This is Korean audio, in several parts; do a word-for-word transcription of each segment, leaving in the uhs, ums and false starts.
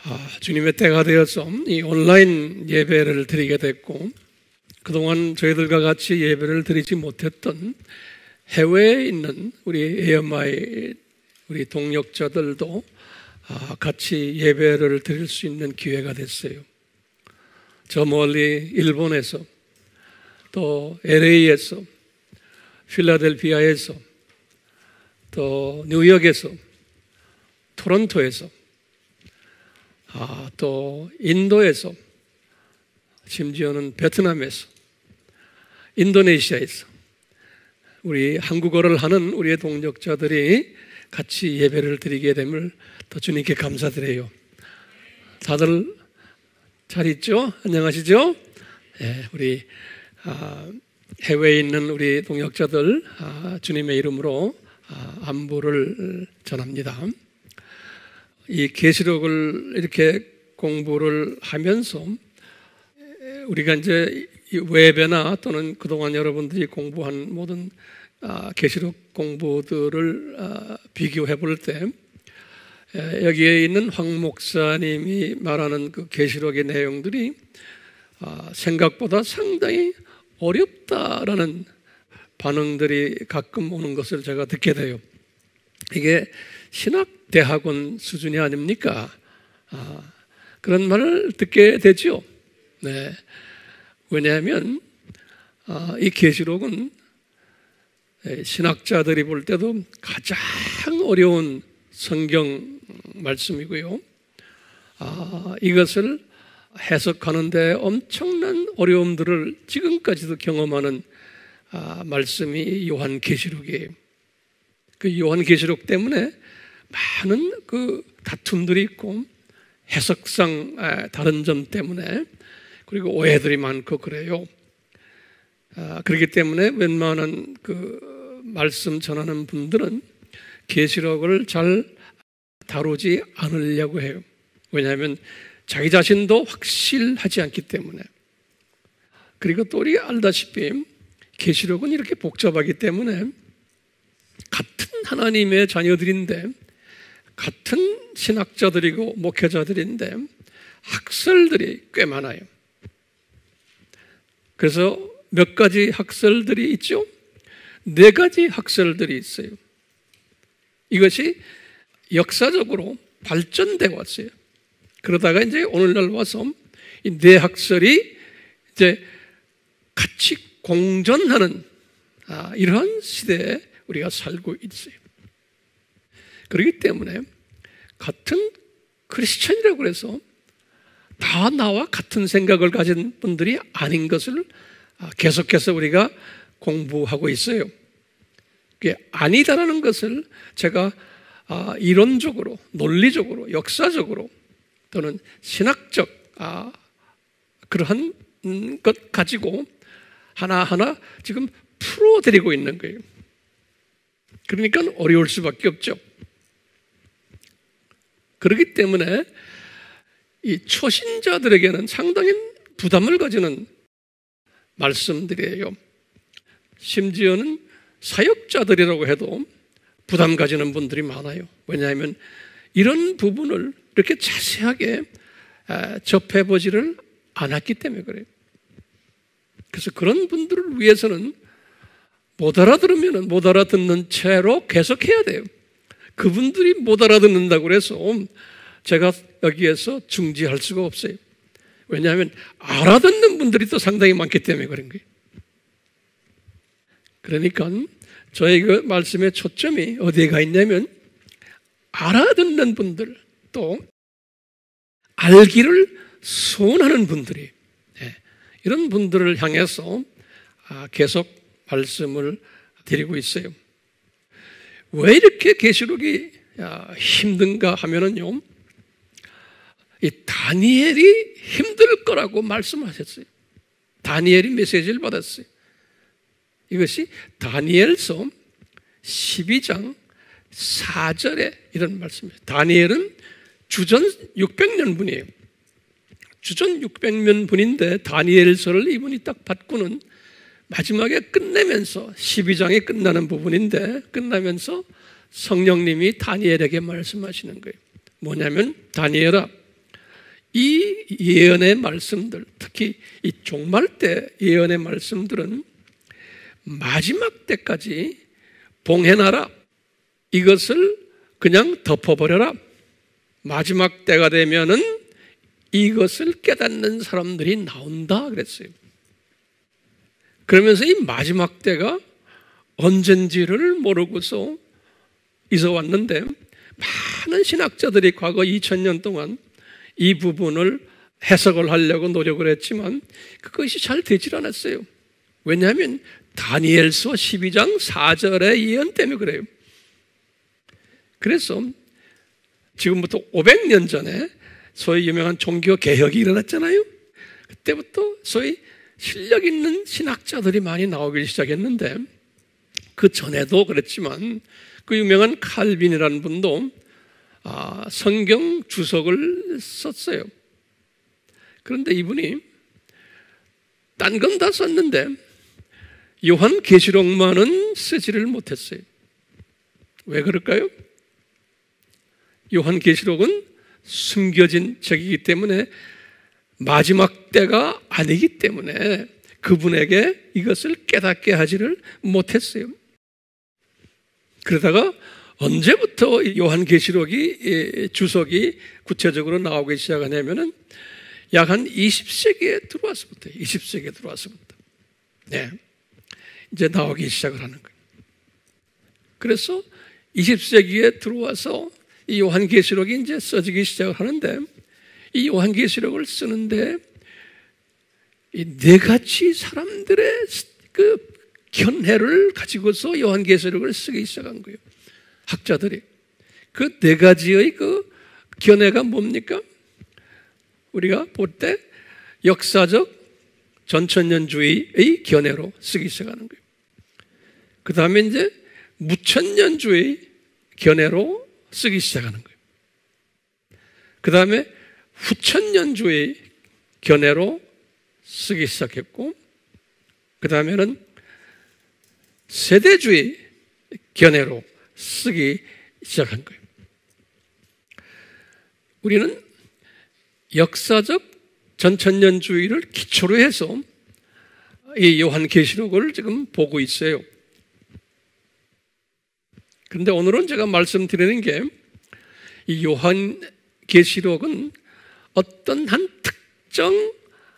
아, 주님의 때가 되어서 이 온라인 예배를 드리게 됐고, 그동안 저희들과 같이 예배를 드리지 못했던 해외에 있는 우리 에이엠아이 우리 동역자들도 같이 예배를 드릴 수 있는 기회가 됐어요. 저 멀리 일본에서, 또 엘에이에서, 필라델피아에서, 또 뉴욕에서, 토론토에서, 아, 또 인도에서, 심지어는 베트남에서, 인도네시아에서 우리 한국어를 하는 우리의 동역자들이 같이 예배를 드리게 됨을 더 주님께 감사드려요. 다들 잘 있죠? 안녕하시죠? 네, 우리 아, 해외에 있는 우리 동역자들 아, 주님의 이름으로 아, 안부를 전합니다. 이 계시록을 이렇게 공부를 하면서 우리가 이제 웹이나 또는 그동안 여러분들이 공부한 모든 계시록 공부들을 비교해 볼 때 여기에 있는 황 목사님이 말하는 그 계시록의 내용들이 생각보다 상당히 어렵다라는 반응들이 가끔 오는 것을 제가 듣게 돼요. 이게 신학대학원 수준이 아닙니까? 아, 그런 말을 듣게 되죠. 네. 왜냐하면 아, 이 계시록은 신학자들이 볼 때도 가장 어려운 성경 말씀이고요. 아, 이것을 해석하는데 엄청난 어려움들을 지금까지도 경험하는 아, 말씀이 요한 계시록이에요. 그 요한 계시록 때문에 많은 그 다툼들이 있고 해석상 다른 점 때문에 그리고 오해들이 많고 그래요. 아, 그렇기 때문에 웬만한 그 말씀 전하는 분들은 계시록을 잘 다루지 않으려고 해요. 왜냐하면 자기 자신도 확실하지 않기 때문에. 그리고 또 우리가 알다시피 계시록은 이렇게 복잡하기 때문에 같은 하나님의 자녀들인데 같은 신학자들이고 목회자들인데 학설들이 꽤 많아요. 그래서 몇 가지 학설들이 있죠? 네 가지 학설들이 있어요. 이것이 역사적으로 발전되어 왔어요. 그러다가 이제 오늘날 와서 이 네 학설이 이제 같이 공존하는 아, 이러한 시대에 우리가 살고 있어요. 그렇기 때문에 같은 크리스천이라고 해서 다 나와 같은 생각을 가진 분들이 아닌 것을 계속해서 우리가 공부하고 있어요. 그게 아니다라는 것을 제가 이론적으로, 논리적으로, 역사적으로 또는 신학적 그러한 것 가지고 하나하나 지금 풀어드리고 있는 거예요. 그러니까 어려울 수밖에 없죠. 그렇기 때문에 이 초신자들에게는 상당히 부담을 가지는 말씀들이에요. 심지어는 사역자들이라고 해도 부담 가지는 분들이 많아요. 왜냐하면 이런 부분을 이렇게 자세하게 접해보지를 않았기 때문에 그래요. 그래서 그런 분들을 위해서는 못 알아들으면 못 알아듣는 채로 계속해야 돼요. 그분들이 못 알아듣는다고 해서 제가 여기에서 중지할 수가 없어요. 왜냐하면 알아듣는 분들이 또 상당히 많기 때문에 그런 거예요. 그러니까 저희 그 말씀의 초점이 어디에 가 있냐면 알아듣는 분들 또 알기를 소원하는 분들이 이런 분들을 향해서 계속 말씀을 드리고 있어요. 왜 이렇게 계시록이 힘든가 하면은요, 이 다니엘이 힘들 거라고 말씀하셨어요. 다니엘이 메시지를 받았어요. 이것이 다니엘서 십이 장 사 절에 이런 말씀이에요. 다니엘은 주전 육백 년 분이에요. 주전 육백 년 분인데 다니엘서를 이분이 딱 받고는 마지막에 끝내면서 십이 장이 끝나는 부분인데 끝나면서 성령님이 다니엘에게 말씀하시는 거예요. 뭐냐면 다니엘아, 이 예언의 말씀들, 특히 이 종말 때 예언의 말씀들은 마지막 때까지 봉해놔라, 이것을 그냥 덮어버려라, 마지막 때가 되면은 이것을 깨닫는 사람들이 나온다 그랬어요. 그러면서 이 마지막 때가 언젠지를 모르고서 있어 왔는데, 많은 신학자들이 과거 이천 년 동안 이 부분을 해석을 하려고 노력을 했지만 그것이 잘 되질 않았어요. 왜냐하면 다니엘서 십이 장 사 절의 예언 때문에 그래요. 그래서 지금부터 오백 년 전에 소위 유명한 종교 개혁이 일어났잖아요. 그때부터 소위 실력 있는 신학자들이 많이 나오기 시작했는데, 그 전에도 그랬지만 그 유명한 칼빈이라는 분도 아, 성경 주석을 썼어요. 그런데 이분이 딴 건 다 썼는데 요한 계시록만은 쓰지를 못했어요. 왜 그럴까요? 요한 계시록은 숨겨진 책이기 때문에, 마지막 때가 아니기 때문에 그분에게 이것을 깨닫게 하지를 못했어요. 그러다가 언제부터 요한계시록이 주석이 구체적으로 나오기 시작하냐면은 약 한 이십 세기에 들어와서부터, 이십 세기에 들어와서부터, 네, 이제 나오기 시작을 하는 거예요. 그래서 이십 세기에 들어와서 이 요한계시록이 이제 써지기 시작을 하는데, 이 요한계시록을 쓰는데 이 네 가지 사람들의 그 견해를 가지고서 요한계시록을 쓰기 시작한 거예요. 학자들이. 그 네 가지의 그 견해가 뭡니까? 우리가 볼 때 역사적 전천년주의의 견해로 쓰기 시작하는 거예요. 그 다음에 이제 무천년주의 견해로 쓰기 시작하는 거예요. 그 다음에 후천년주의 견해로 쓰기 시작했고, 그 다음에는 세대주의 견해로 쓰기 시작한 거예요. 우리는 역사적 전천년주의를 기초로 해서 이 요한계시록을 지금 보고 있어요. 그런데 오늘은 제가 말씀드리는 게, 이 요한계시록은 어떤 한 특정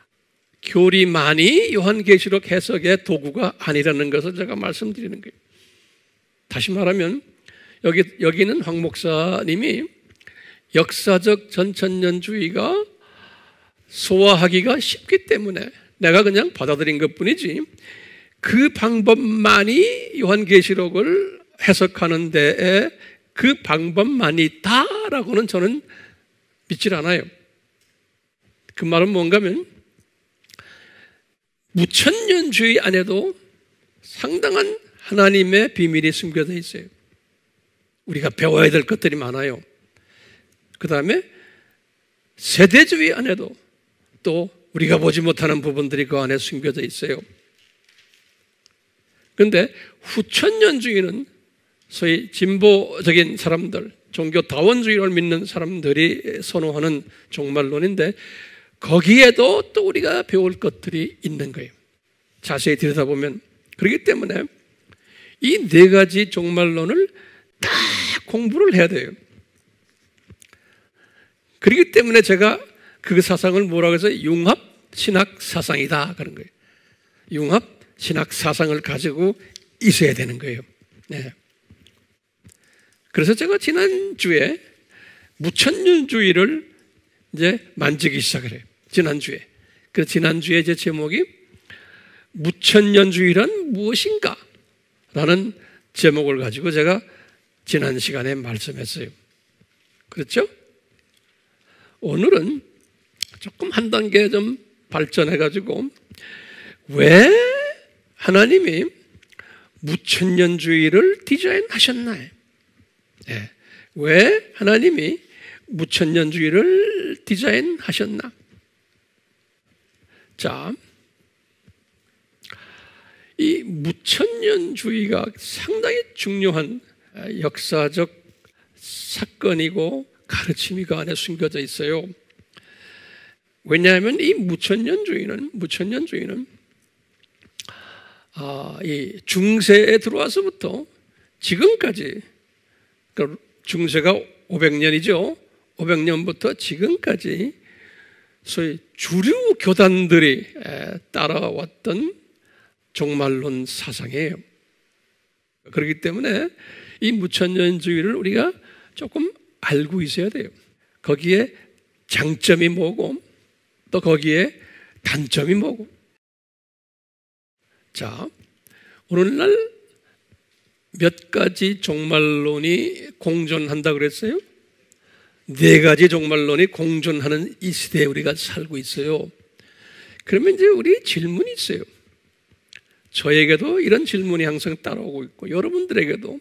교리만이 요한계시록 해석의 도구가 아니라는 것을 제가 말씀드리는 거예요. 다시 말하면 여기, 여기는 황 목사님이 역사적 전천년주의가 소화하기가 쉽기 때문에 내가 그냥 받아들인 것뿐이지, 그 방법만이 요한계시록을 해석하는 데에 그 방법만이 있다라고는 저는 믿질 않아요. 그 말은 뭔가 하면, 무천년주의 안에도 상당한 하나님의 비밀이 숨겨져 있어요. 우리가 배워야 될 것들이 많아요. 그 다음에 세대주의 안에도 또 우리가 보지 못하는 부분들이 그 안에 숨겨져 있어요. 그런데 후천년주의는 소위 진보적인 사람들, 종교다원주의를 믿는 사람들이 선호하는 종말론인데, 거기에도 또 우리가 배울 것들이 있는 거예요. 자세히 들여다보면. 그렇기 때문에 이 네 가지 종말론을 다 공부를 해야 돼요. 그렇기 때문에 제가 그 사상을 뭐라고 해서 융합 신학 사상이다 그런 거예요. 융합 신학 사상을 가지고 있어야 되는 거예요. 네. 그래서 제가 지난주에 무천년주의를 이제 만지기 시작을 해요. 지난주에. 그래서 지난주에 제 제목이 무천년주의란 무엇인가? 라는 제목을 가지고 제가 지난 시간에 말씀했어요. 그렇죠? 오늘은 조금 한 단계 좀 발전해가지고, 왜 하나님이 무천년주의를 디자인하셨나요? 네. 왜 하나님이 무천년주의를 디자인하셨나? 자, 이 무천년주의가 상당히 중요한 역사적 사건이고 가르침이 그 안에 숨겨져 있어요. 왜냐하면 이 무천년주의는 무천년주의는 아, 이 중세에 들어와서부터 지금까지, 그러니까 중세가 오백 년이죠. 오백 년부터 지금까지 소위 주류 교단들이 따라왔던 종말론 사상이에요. 그렇기 때문에 이 무천년주의를 우리가 조금 알고 있어야 돼요. 거기에 장점이 뭐고 또 거기에 단점이 뭐고. 자, 오늘날 몇 가지 종말론이 공존한다 그랬어요? 네 가지 종말론이 공존하는 이 시대에 우리가 살고 있어요. 그러면 이제 우리 질문이 있어요. 저에게도 이런 질문이 항상 따라오고 있고 여러분들에게도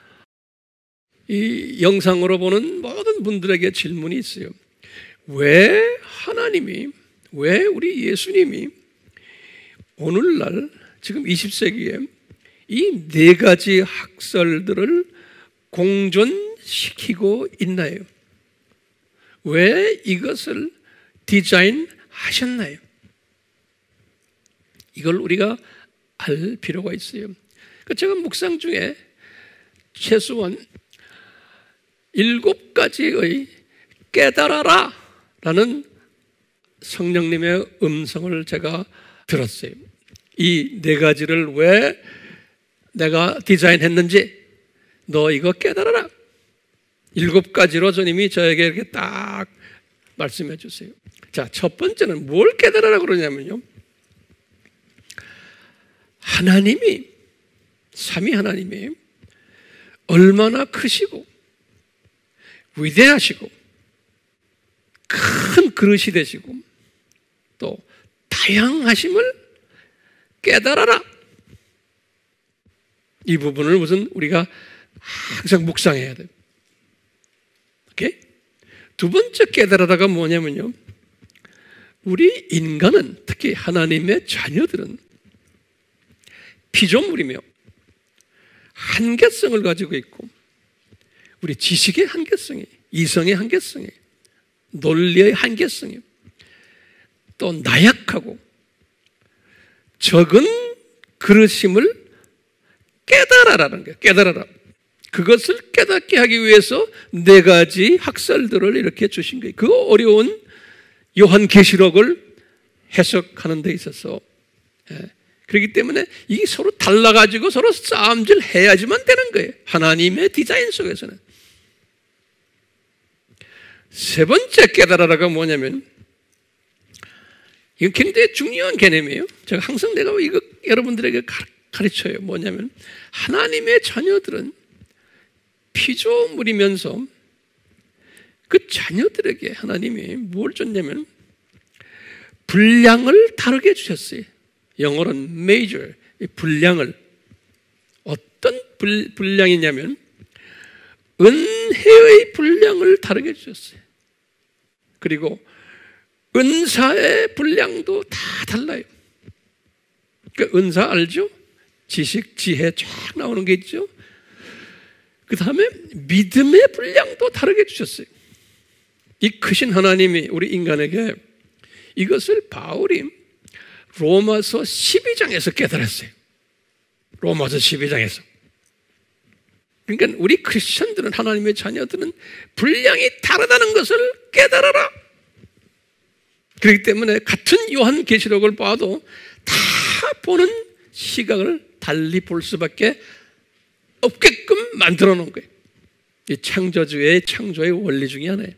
이 영상으로 보는 모든 분들에게 질문이 있어요. 왜 하나님이, 왜 우리 예수님이 오늘날 지금 이십 세기에 이 네 가지 학설들을 공존시키고 있나요? 왜 이것을 디자인하셨나요? 이걸 우리가 알 필요가 있어요. 제가 묵상 중에 최소한 일곱 가지의 깨달아라 라는 성령님의 음성을 제가 들었어요. 이 네 가지를 왜 내가 디자인했는지 너 이거 깨달아라. 일곱 가지로 주님이 저에게 이렇게 딱 말씀해 주세요. 자, 첫 번째는 뭘 깨달아라 그러냐면요. 하나님이, 삼위 하나님이 얼마나 크시고 위대하시고 큰 그릇이 되시고 또 다양하심을 깨달아라. 이 부분을 무슨 우리가 항상 묵상해야 돼요. 오케이? 두 번째 깨달아라가 뭐냐면요. 우리 인간은, 특히 하나님의 자녀들은 피조물이며 한계성을 가지고 있고 우리 지식의 한계성이, 이성의 한계성이, 논리의 한계성이, 또 나약하고 적은 그릇임을 깨달아라는 거예요. 깨달아라. 그것을 깨닫게 하기 위해서 네 가지 학설들을 이렇게 주신 거예요. 그 어려운 요한계시록을 해석하는 데 있어서. 예. 그렇기 때문에 이게 서로 달라가지고 서로 싸움질 해야지만 되는 거예요. 하나님의 디자인 속에서는. 세 번째 깨달아라가 뭐냐면, 이건 굉장히 중요한 개념이에요. 제가 항상 내가 이거 여러분들에게 가르쳐요. 뭐냐면, 하나님의 자녀들은 피조물이면서 그 자녀들에게 하나님이 뭘 줬냐면, 분량을 다르게 주셨어요. 영어로는 major, 분량을. 어떤 불, 분량이냐면 은혜의 분량을 다르게 주셨어요. 그리고 은사의 분량도 다 달라요. 그 은사 알죠? 지식, 지혜 쫙 나오는 게 있죠. 그 다음에 믿음의 분량도 다르게 주셨어요. 이 크신 하나님이 우리 인간에게 이것을 바울이 로마서 십이 장에서 깨달았어요. 로마서 십이 장에서. 그러니까 우리 크리스천들은, 하나님의 자녀들은 분량이 다르다는 것을 깨달아라. 그렇기 때문에 같은 요한계시록을 봐도 다 보는 시각을 달리 볼 수밖에 없게끔 만들어 놓은 거예요. 이 창조주의 창조의 원리 중에 하나예요.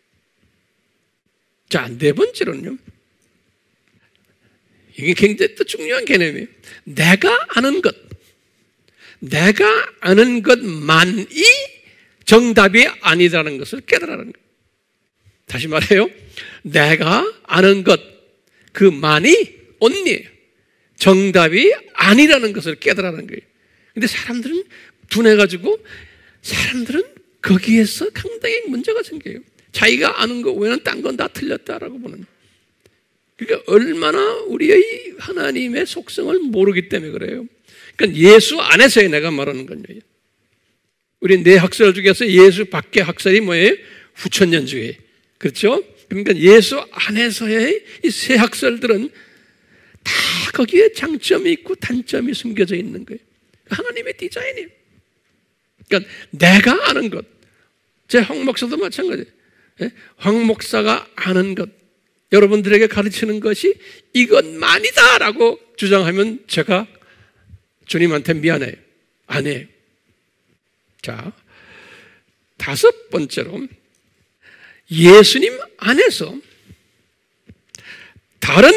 자, 네 번째로는요. 이게 굉장히 또 중요한 개념이에요. 내가 아는 것, 내가 아는 것만이 정답이 아니라는 것을 깨달아라는 거예요. 다시 말해요. 내가 아는 것, 그만이 only 정답이 아니라는 것을 깨달아라는 거예요. 근데 사람들은 둔해가지고 사람들은 거기에서 상당히 문제가 생겨요. 자기가 아는 거 외에는 딴 건 다 틀렸다라고 보는. 그러니까 얼마나 우리의 하나님의 속성을 모르기 때문에 그래요. 그러니까 예수 안에서의 내가 말하는 건요. 우리 네 학설 중에서 예수 밖의 학설이 뭐예요? 후천년주의. 그렇죠? 그러니까 예수 안에서의 이 새 학설들은 다 거기에 장점이 있고 단점이 숨겨져 있는 거예요. 하나님의 디자인이에요. 그러니까 내가 아는 것, 제 황 목사도 마찬가지예요. 황 목사가 아는 것, 여러분들에게 가르치는 것이 이것만이다 라고 주장하면 제가 주님한테 미안해요. 아니에요. 자, 다섯 번째로 예수님 안에서 다른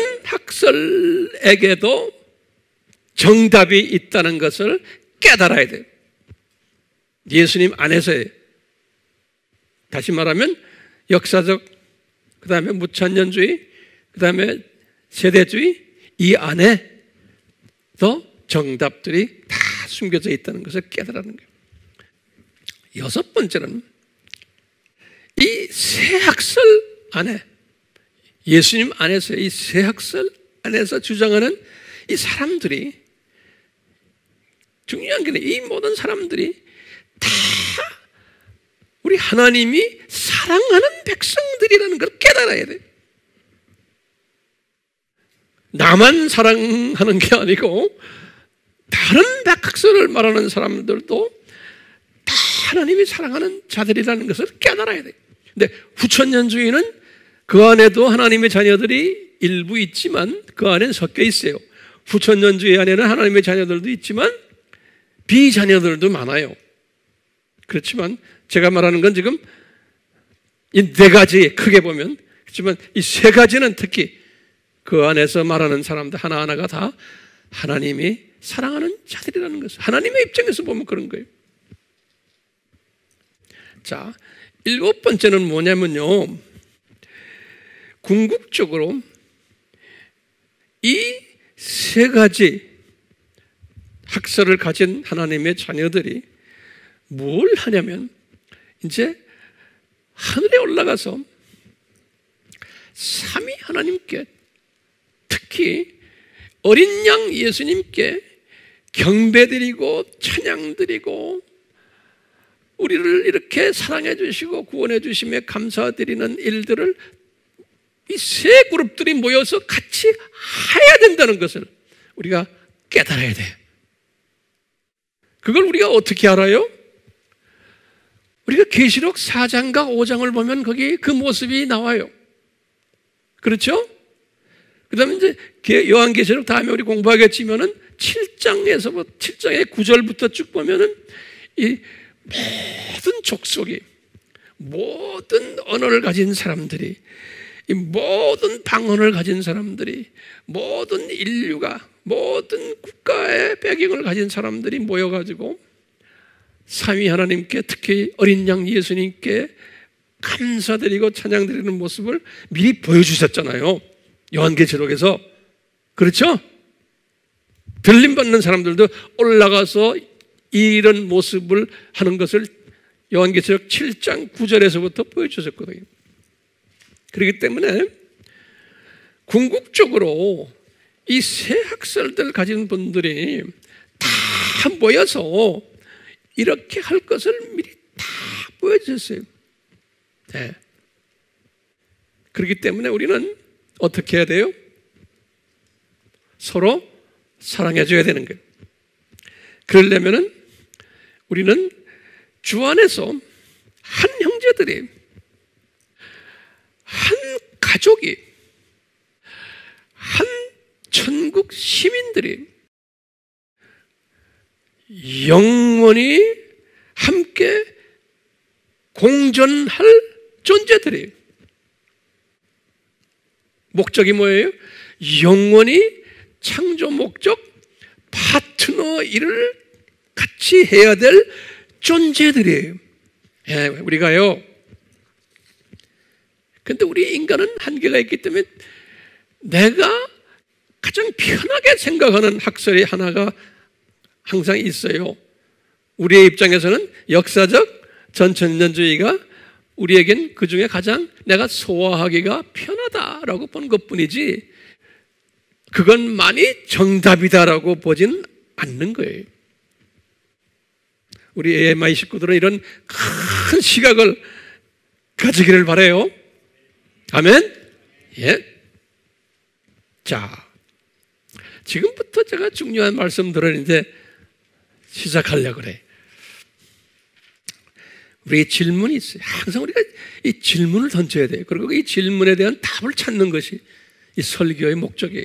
학설에게도 정답이 있다는 것을 깨달아야 돼요. 예수님 안에서의, 다시 말하면 역사적, 그 다음에 무천년주의, 그 다음에 세대주의, 이 안에 더 정답들이 다 숨겨져 있다는 것을 깨달아는 거예요. 여섯 번째는 이 새 학설 안에, 예수님 안에서 이 새 학설 안에서 주장하는 이 사람들이, 중요한 게 이 모든 사람들이 다 우리 하나님이 사랑하는 백성들이라는 걸 깨달아야 돼요. 나만 사랑하는 게 아니고 다른 백학설을 말하는 사람들도 다 하나님이 사랑하는 자들이라는 것을 깨달아야 돼요. 근데 후천년주의는 그 안에도 하나님의 자녀들이 일부 있지만 그 안에는 섞여 있어요. 후천년주의 안에는 하나님의 자녀들도 있지만 비자녀들도 많아요. 그렇지만 제가 말하는 건 지금 이 네 가지 크게 보면, 그렇지만 이 세 가지는 특히 그 안에서 말하는 사람들 하나하나가 다 하나님이 사랑하는 자들이라는 것을, 하나님의 입장에서 보면 그런 거예요. 자, 일곱 번째는 뭐냐면요, 궁극적으로 이 세 가지 학설을 가진 하나님의 자녀들이 뭘 하냐면 이제 하늘에 올라가서 삼위 하나님께, 특히 어린 양 예수님께 경배드리고 찬양드리고 우리를 이렇게 사랑해 주시고 구원해 주심에 감사드리는 일들을 이 세 그룹들이 모여서 같이 해야 된다는 것을 우리가 깨달아야 돼요. 그걸 우리가 어떻게 알아요? 우리가 계시록 사 장과 오 장을 보면 거기 그 모습이 나와요. 그렇죠? 그 다음에 이제 요한계시록 다음에 우리 공부하겠지만은 칠 장에서부터 칠 장의 구 절부터 쭉 보면은 이 모든 족속이, 모든 언어를 가진 사람들이, 이 모든 방언을 가진 사람들이, 모든 인류가, 모든 국가의 배경을 가진 사람들이 모여가지고 삼위 하나님께, 특히 어린 양 예수님께 감사드리고 찬양드리는 모습을 미리 보여주셨잖아요. 요한계시록에서. 그렇죠? 들림받는 사람들도 올라가서 이런 모습을 하는 것을 요한계시록 칠 장 구 절에서부터 보여주셨거든요. 그렇기 때문에 궁극적으로 이 새 학설들 가진 분들이 다 모여서 이렇게 할 것을 미리 다 보여주셨어요. 네. 그렇기 때문에 우리는 어떻게 해야 돼요? 서로 사랑해 줘야 되는 거예요. 그러려면은 우리는 주 안에서 한 형제들이, 한 가족이, 한 천국 시민들이 영원히 함께 공존할 존재들이에요. 목적이 뭐예요? 영원히 창조 목적, 파트너 일을 같이 해야 될 존재들이에요. 예, 우리가요. 근데 우리 인간은 한계가 있기 때문에 내가 가장 편하게 생각하는 학설이 하나가 항상 있어요. 우리의 입장에서는 역사적 전천년주의가 우리에겐 그 중에 가장 내가 소화하기가 편하다라고 본 것뿐이지 그것만이 정답이다라고 보진 않는 거예요. 우리 에이엠아이 식구들은 이런 큰 시각을 가지기를 바라요. 아멘? 예. 자, 지금부터 제가 중요한 말씀 들었는데 시작하려고 그래. 우리 질문이 있어요. 항상 우리가 이 질문을 던져야 돼요. 그리고 이 질문에 대한 답을 찾는 것이 이 설교의 목적이에요.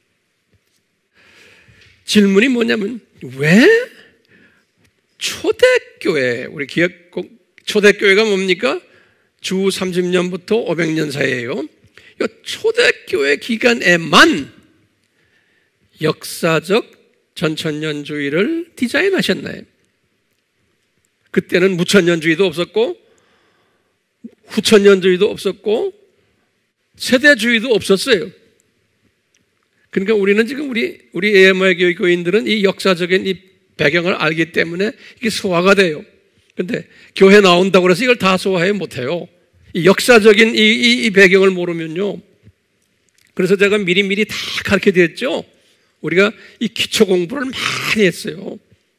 질문이 뭐냐면, 왜 초대교회, 우리 기억, 초대교회가 뭡니까? 주 삼십 년부터 오백 년 사이에요. 이 초대교회 기간에만 역사적 전천년주의를 디자인하셨나요? 그때는 무천년주의도 없었고 후천년주의도 없었고 세대주의도 없었어요. 그러니까 우리는 지금 우리 우리 에이엠아이 교회 교인들은 이 역사적인 이 배경을 알기 때문에 이게 소화가 돼요. 근데 교회 나온다고 해서 이걸 다 소화해 못해요. 이 역사적인 이, 이, 이 배경을 모르면요. 그래서 제가 미리미리 다 가르쳐 드렸죠. 우리가 이 기초 공부를 많이 했어요.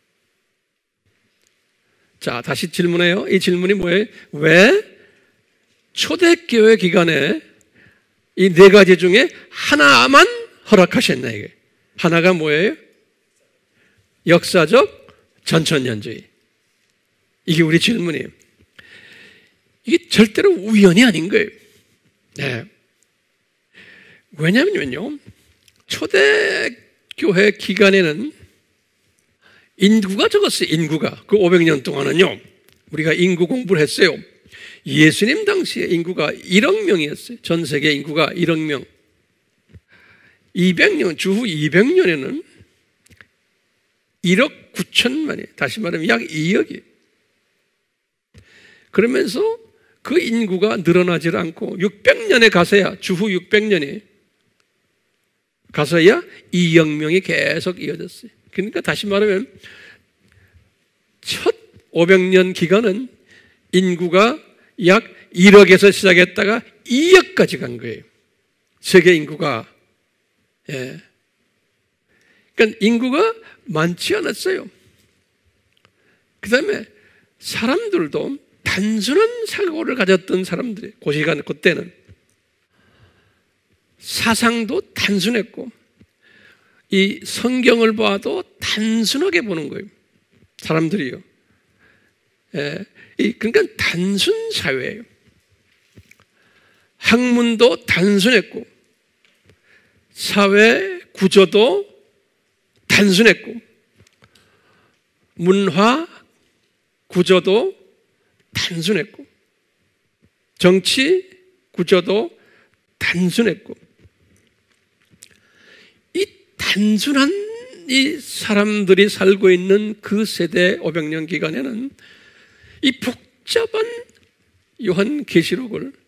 자, 다시 질문해요. 이 질문이 뭐예요? 왜 초대교회 기간에 이 네 가지 중에 하나만 허락하셨나, 이게? 하나가 뭐예요? 역사적 전천년주의. 이게 우리 질문이에요. 이게 절대로 우연이 아닌 거예요. 네. 왜냐면요, 초대교회 기간에는 인구가 적었어요. 인구가. 그 오백 년 동안은요, 우리가 인구 공부를 했어요. 예수님 당시에 인구가 일억 명이었어요. 전 세계 인구가 일억 명. 이백 년, 주후 이백 년에는 일억 구천만이, 다시 말하면 약 이억이에요. 그러면서 그 인구가 늘어나질 않고 육백 년에 가서야, 주후 육백 년에 가서야 이억 명이 계속 이어졌어요. 그러니까 다시 말하면 첫 오백 년 기간은 인구가 약 일억에서 시작했다가 이억까지 간 거예요. 세계 인구가. 예. 그러니까 인구가 많지 않았어요. 그 다음에 사람들도 단순한 사고를 가졌던 사람들이, 그 시간, 그때는 사상도 단순했고, 이 성경을 봐도 단순하게 보는 거예요. 사람들이요. 예. 그러니까 단순 사회예요. 학문도 단순했고, 사회 구조도 단순했고, 문화 구조도 단순했고, 정치 구조도 단순했고, 이 단순한 이 사람들이 살고 있는 그 세대 오백 년 기간에는 이 복잡한 요한계시록을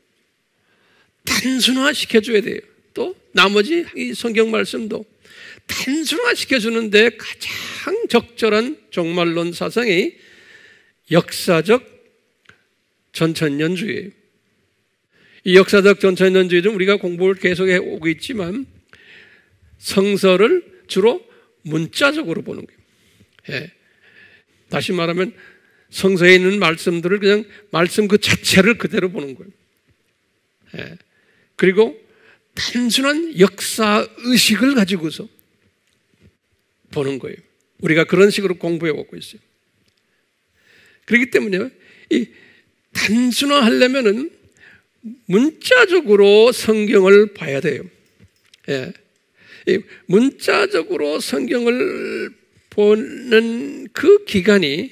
단순화시켜줘야 돼요. 또 나머지 이 성경 말씀도 단순화시켜주는데 가장 적절한 종말론 사상이 역사적 전천년주의예요. 이 역사적 전천년주의는 우리가 공부를 계속해 오고 있지만 성서를 주로 문자적으로 보는 거예요. 예. 다시 말하면 성서에 있는 말씀들을 그냥 말씀 그 자체를 그대로 보는 거예요. 예. 그리고 단순한 역사 의식을 가지고서 보는 거예요. 우리가 그런 식으로 공부해 오고 있어요. 그렇기 때문에 이 단순화하려면은 문자적으로 성경을 봐야 돼요. 예. 이 문자적으로 성경을 보는 그 기간이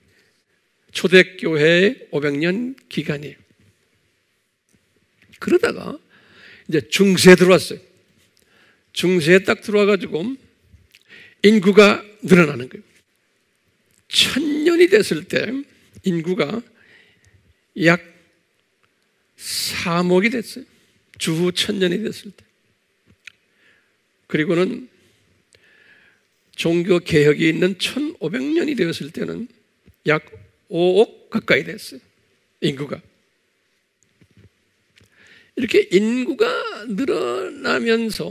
초대교회의 오백 년 기간이에요. 그러다가 이제 중세에 들어왔어요. 중세에 딱 들어와가지고 인구가 늘어나는 거예요. 천년이 됐을 때 인구가 약 삼억이 됐어요. 주후 천년이 됐을 때. 그리고는 종교 개혁이 있는 천오백 년이 되었을 때는 약 오억 가까이 됐어요. 인구가. 이렇게 인구가 늘어나면서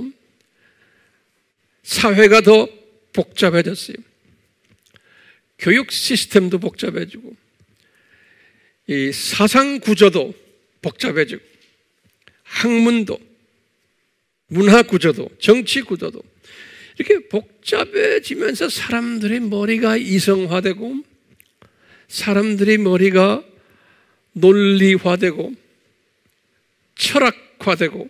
사회가 더 복잡해졌어요. 교육 시스템도 복잡해지고, 이 사상 구조도 복잡해지고, 학문도, 문화 구조도, 정치 구조도 이렇게 복잡해지면서 사람들의 머리가 이성화되고 사람들의 머리가 논리화되고 철학화되고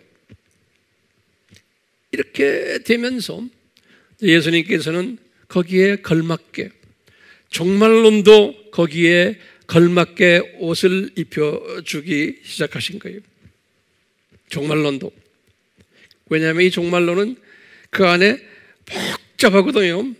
이렇게 되면서 예수님께서는 거기에 걸맞게 종말론도 거기에 걸맞게 옷을 입혀주기 시작하신 거예요. 종말론도. 왜냐하면 이 종말론은 그 안에 복잡하거든요.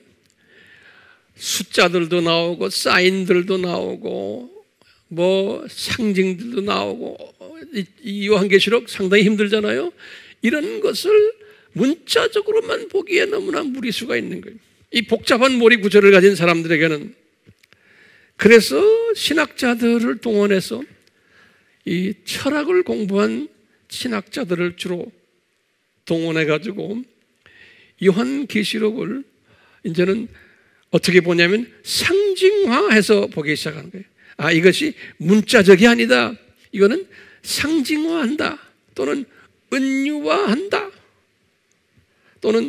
숫자들도 나오고 사인들도 나오고 뭐 상징들도 나오고 이 요한계시록 상당히 힘들잖아요. 이런 것을 문자적으로만 보기에 너무나 무리수가 있는 거예요. 이 복잡한 머리 구조를 가진 사람들에게는. 그래서 신학자들을 동원해서 이 철학을 공부한 신학자들을 주로 동원해가지고 요한계시록을 이제는 어떻게 보냐면 상징화해서 보기 시작하는 거예요. 아, 이것이 문자적이 아니다. 이거는 상징화한다. 또는 은유화한다. 또는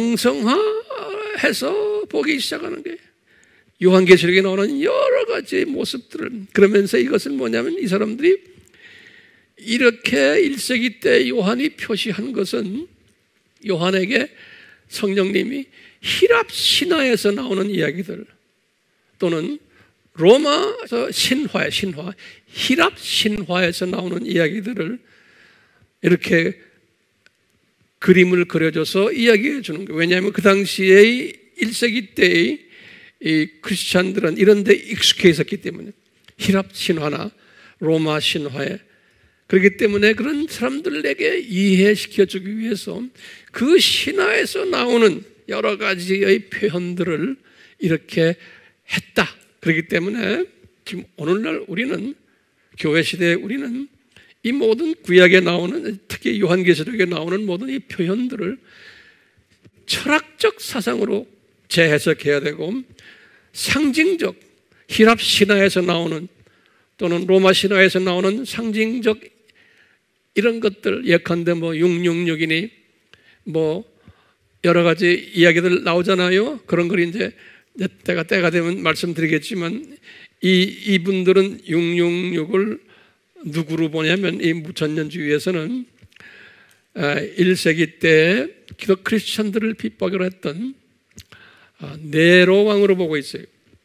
영성화해서 보기 시작하는 거예요. 요한계시록에 나오는 여러 가지 모습들을. 그러면서 이것은 뭐냐면 이 사람들이 이렇게 일 세기 때 요한이 표시한 것은 요한에게 성령님이 히랍 신화에서 나오는 이야기들 또는 로마서 신화, 신화, 히랍 신화에서 나오는 이야기들을 이렇게 그림을 그려줘서 이야기해 주는 거예요. 왜냐하면 그 당시에 일 세기 때의 이 크리스찬들은 이런 데 익숙해 있었기 때문에 히랍 신화나 로마 신화에 그렇기 때문에 그런 사람들에게 이해시켜 주기 위해서 그 신화에서 나오는 여러 가지의 표현들을 이렇게 했다. 그렇기 때문에 지금 오늘날 우리는 교회 시대에 우리는 이 모든 구약에 나오는 특히 요한계시록에 나오는 모든 이 표현들을 철학적 사상으로 재해석해야 되고 상징적 히랍 신화에서 나오는 또는 로마 신화에서 나오는 상징적 이런 것들 예컨대 뭐 육육육이니 뭐 여러 가지 이야기들 나오잖아요. 그런 걸 이제 때가 때가 되면 말씀드리겠지만 이 이분들은 육육육을 누구로 보냐면 이 무천년주의에서는 일 세기 때 기독 크리스천들을 핍박을 했던 네로 왕으로 보고 있어요.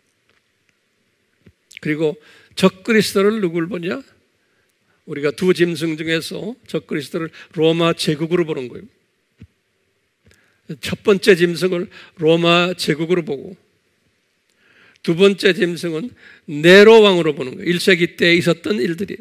그리고 적그리스도를 누굴 보냐? 우리가 두 짐승 중에서 적그리스도를 로마 제국으로 보는 거예요. 첫 번째 짐승을 로마 제국으로 보고 두 번째 짐승은 네로 왕으로 보는 거예요. 일 세기 때 있었던 일들이.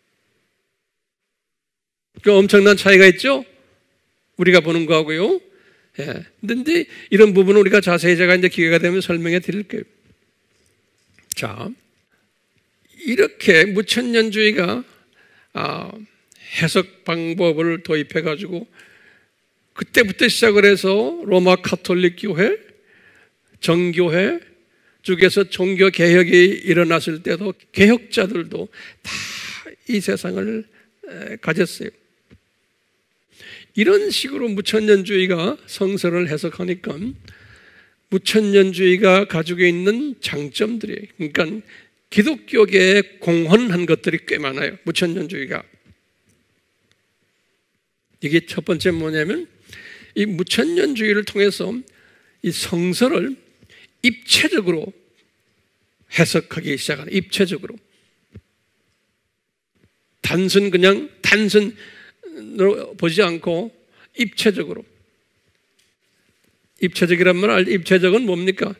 그 엄청난 차이가 있죠? 우리가 보는 거하고요. 예. 근데 이런 부분은 우리가 자세히 제가 이제 기회가 되면 설명해 드릴게요. 자, 이렇게 무천년주의가 아, 해석 방법을 도입해 가지고 그때부터 시작을 해서 로마 가톨릭 교회, 정교회 쪽에서 종교 개혁이 일어났을 때도 개혁자들도 다 이 세상을 가졌어요. 이런 식으로 무천년주의가 성서를 해석하니까 무천년주의가 가지고 있는 장점들이, 그러니까 기독교계에 공헌한 것들이 꽤 많아요. 무천년주의가. 이게 첫 번째 뭐냐면 이 무천년주의를 통해서 이 성서를 입체적으로 해석하기 시작하는, 입체적으로. 단순 그냥 단순으로 보지 않고 입체적으로. 입체적이란 말, 입체적은 뭡니까?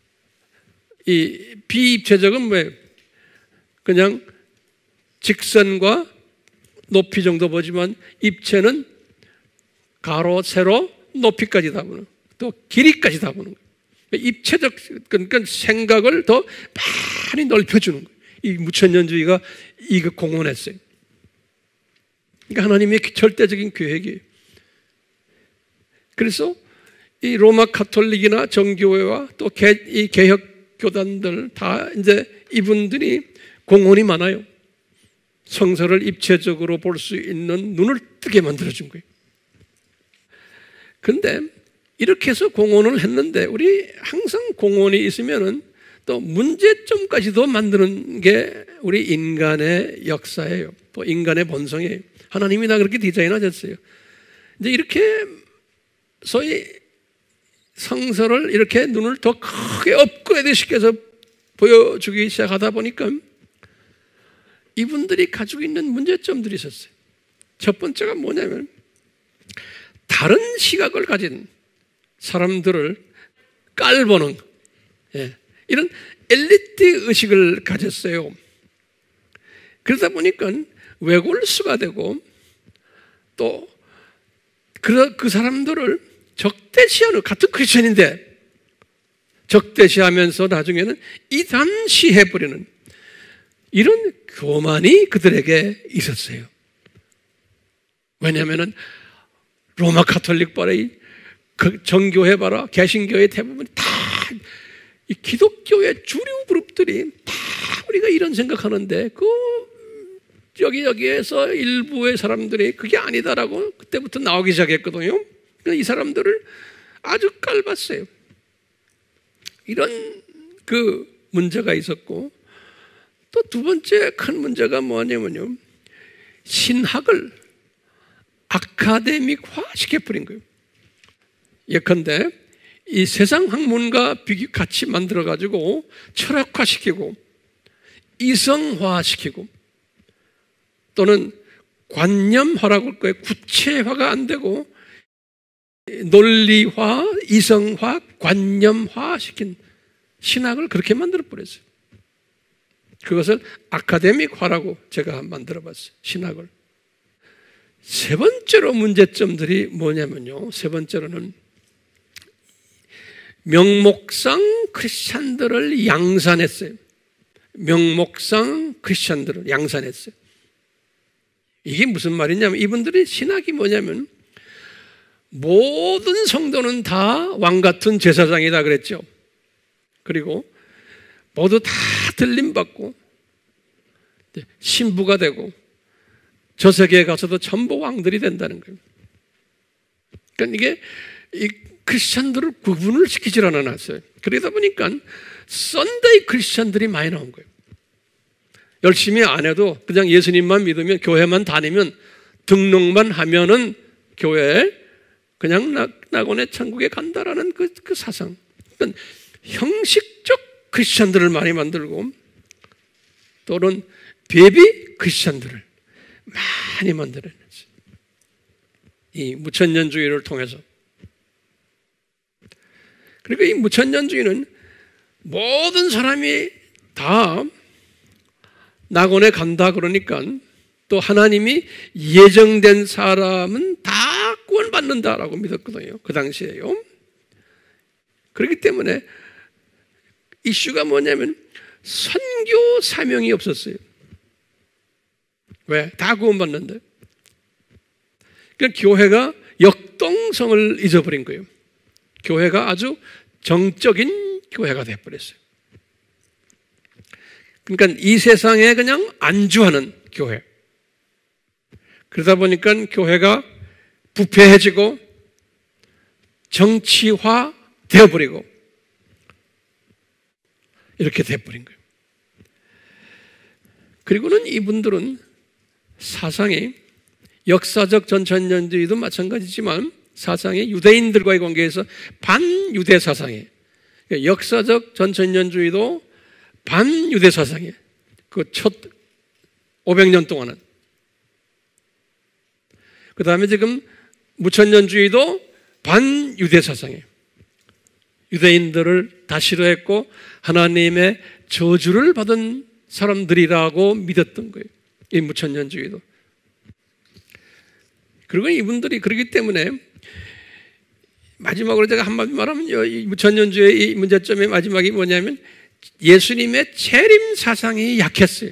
이 비입체적은 뭐예요? 그냥 직선과 높이 정도 보지만 입체는 가로, 세로, 높이까지 다 보는, 또 길이까지 다 보는 거예요. 입체적, 그러니까 생각을 더 많이 넓혀주는 거예요. 이 무천년주의가 이거 공헌했어요. 그러니까 하나님의 절대적인 계획이에요. 그래서 이 로마 가톨릭이나 정교회와 또 이 개혁 교단들 다 이제 이분들이 공헌이 많아요. 성서를 입체적으로 볼 수 있는 눈을 뜨게 만들어준 거예요. 그런데 이렇게 해서 공헌을 했는데 우리 항상 공헌이 있으면은 또 문제점까지도 만드는 게 우리 인간의 역사예요. 또 인간의 본성이에요. 하나님이 다 그렇게 디자인하셨어요. 이제 이렇게 소위 성서를 이렇게 눈을 더 크게 업그레이드 시켜서 보여주기 시작하다 보니까 이분들이 가지고 있는 문제점들이 있었어요. 첫 번째가 뭐냐면 다른 시각을 가진 사람들을 깔보는, 예, 이런 엘리트 의식을 가졌어요. 그러다 보니까 외골수가 되고 또 그, 그 사람들을 적대시하는, 같은 크리스천인데 적대시하면서 나중에는 이단시해버리는 이런 교만이 그들에게 있었어요. 왜냐하면 로마 카톨릭 봐라, 그 정교회 봐라, 개신교의 대부분 다 이 기독교의 주류 그룹들이 다 우리가 이런 생각하는데 그 여기 여기에서 일부의 사람들이 그게 아니다라고 그때부터 나오기 시작했거든요. 이 사람들을 아주 깔봤어요. 이런 그 문제가 있었고, 또 두 번째 큰 문제가 뭐냐면요, 신학을 아카데믹화 시켜버린 거예요. 예컨대 이 세상 학문과 비교 같이 만들어가지고 철학화시키고 이성화시키고 또는 관념화라고 할 거예요. 구체화가 안 되고 논리화, 이성화, 관념화 시킨 신학을 그렇게 만들어 버렸어요. 그것을 아카데믹화라고 제가 만들어 봤어요. 신학을. 세 번째로 문제점들이 뭐냐면요, 세 번째로는 명목상 크리스찬들을 양산했어요. 명목상 크리스찬들을 양산했어요. 이게 무슨 말이냐면 이분들이 신학이 뭐냐면 모든 성도는 다 왕같은 제사장이다 그랬죠. 그리고 모두 다 들림받고 신부가 되고 저 세계에 가서도 전부 왕들이 된다는 거예요. 그러니까 이게 이 크리스찬들을 구분을 시키질 않았어요. 그러다 보니까 썬데이 크리스찬들이 많이 나온 거예요. 열심히 안 해도 그냥 예수님만 믿으면, 교회만 다니면, 등록만 하면은 교회에 그냥 낙원의 천국에 간다라는 그, 그 사상. 그러니까 형식적 크리스찬들을 많이 만들고 또는 베이비 크리스찬들을 많이 만들어냈어요. 이 무천년주의를 통해서. 그리고 이 무천년주의는 모든 사람이 다 낙원에 간다 그러니까 또 하나님이 예정된 사람은 다 구원받는다라고 믿었거든요. 그 당시에요. 그렇기 때문에 이슈가 뭐냐면 선교 사명이 없었어요. 왜? 다 구원받는데. 그러니까 교회가 역동성을 잊어버린 거예요. 교회가 아주 정적인 교회가 되어버렸어요. 그러니까 이 세상에 그냥 안주하는 교회. 그러다 보니까 교회가 부패해지고 정치화 되어버리고 이렇게 되어버린 거예요. 그리고는 이분들은 사상이 역사적 전천년주의도 마찬가지지만 사상이 유대인들과의 관계에서 반유대 사상이에요. 그러니까 역사적 전천년주의도 반유대 사상이에요. 그 첫 오백 년 동안은. 그 다음에 지금 무천년주의도 반유대 사상이에요. 유대인들을 다 싫어했고 하나님의 저주를 받은 사람들이라고 믿었던 거예요. 이 무천년주의도. 그리고 이분들이 그렇기 때문에 마지막으로 제가 한마디 말하면 이 무천년주의 이 문제점의 마지막이 뭐냐면 예수님의 재림 사상이 약했어요.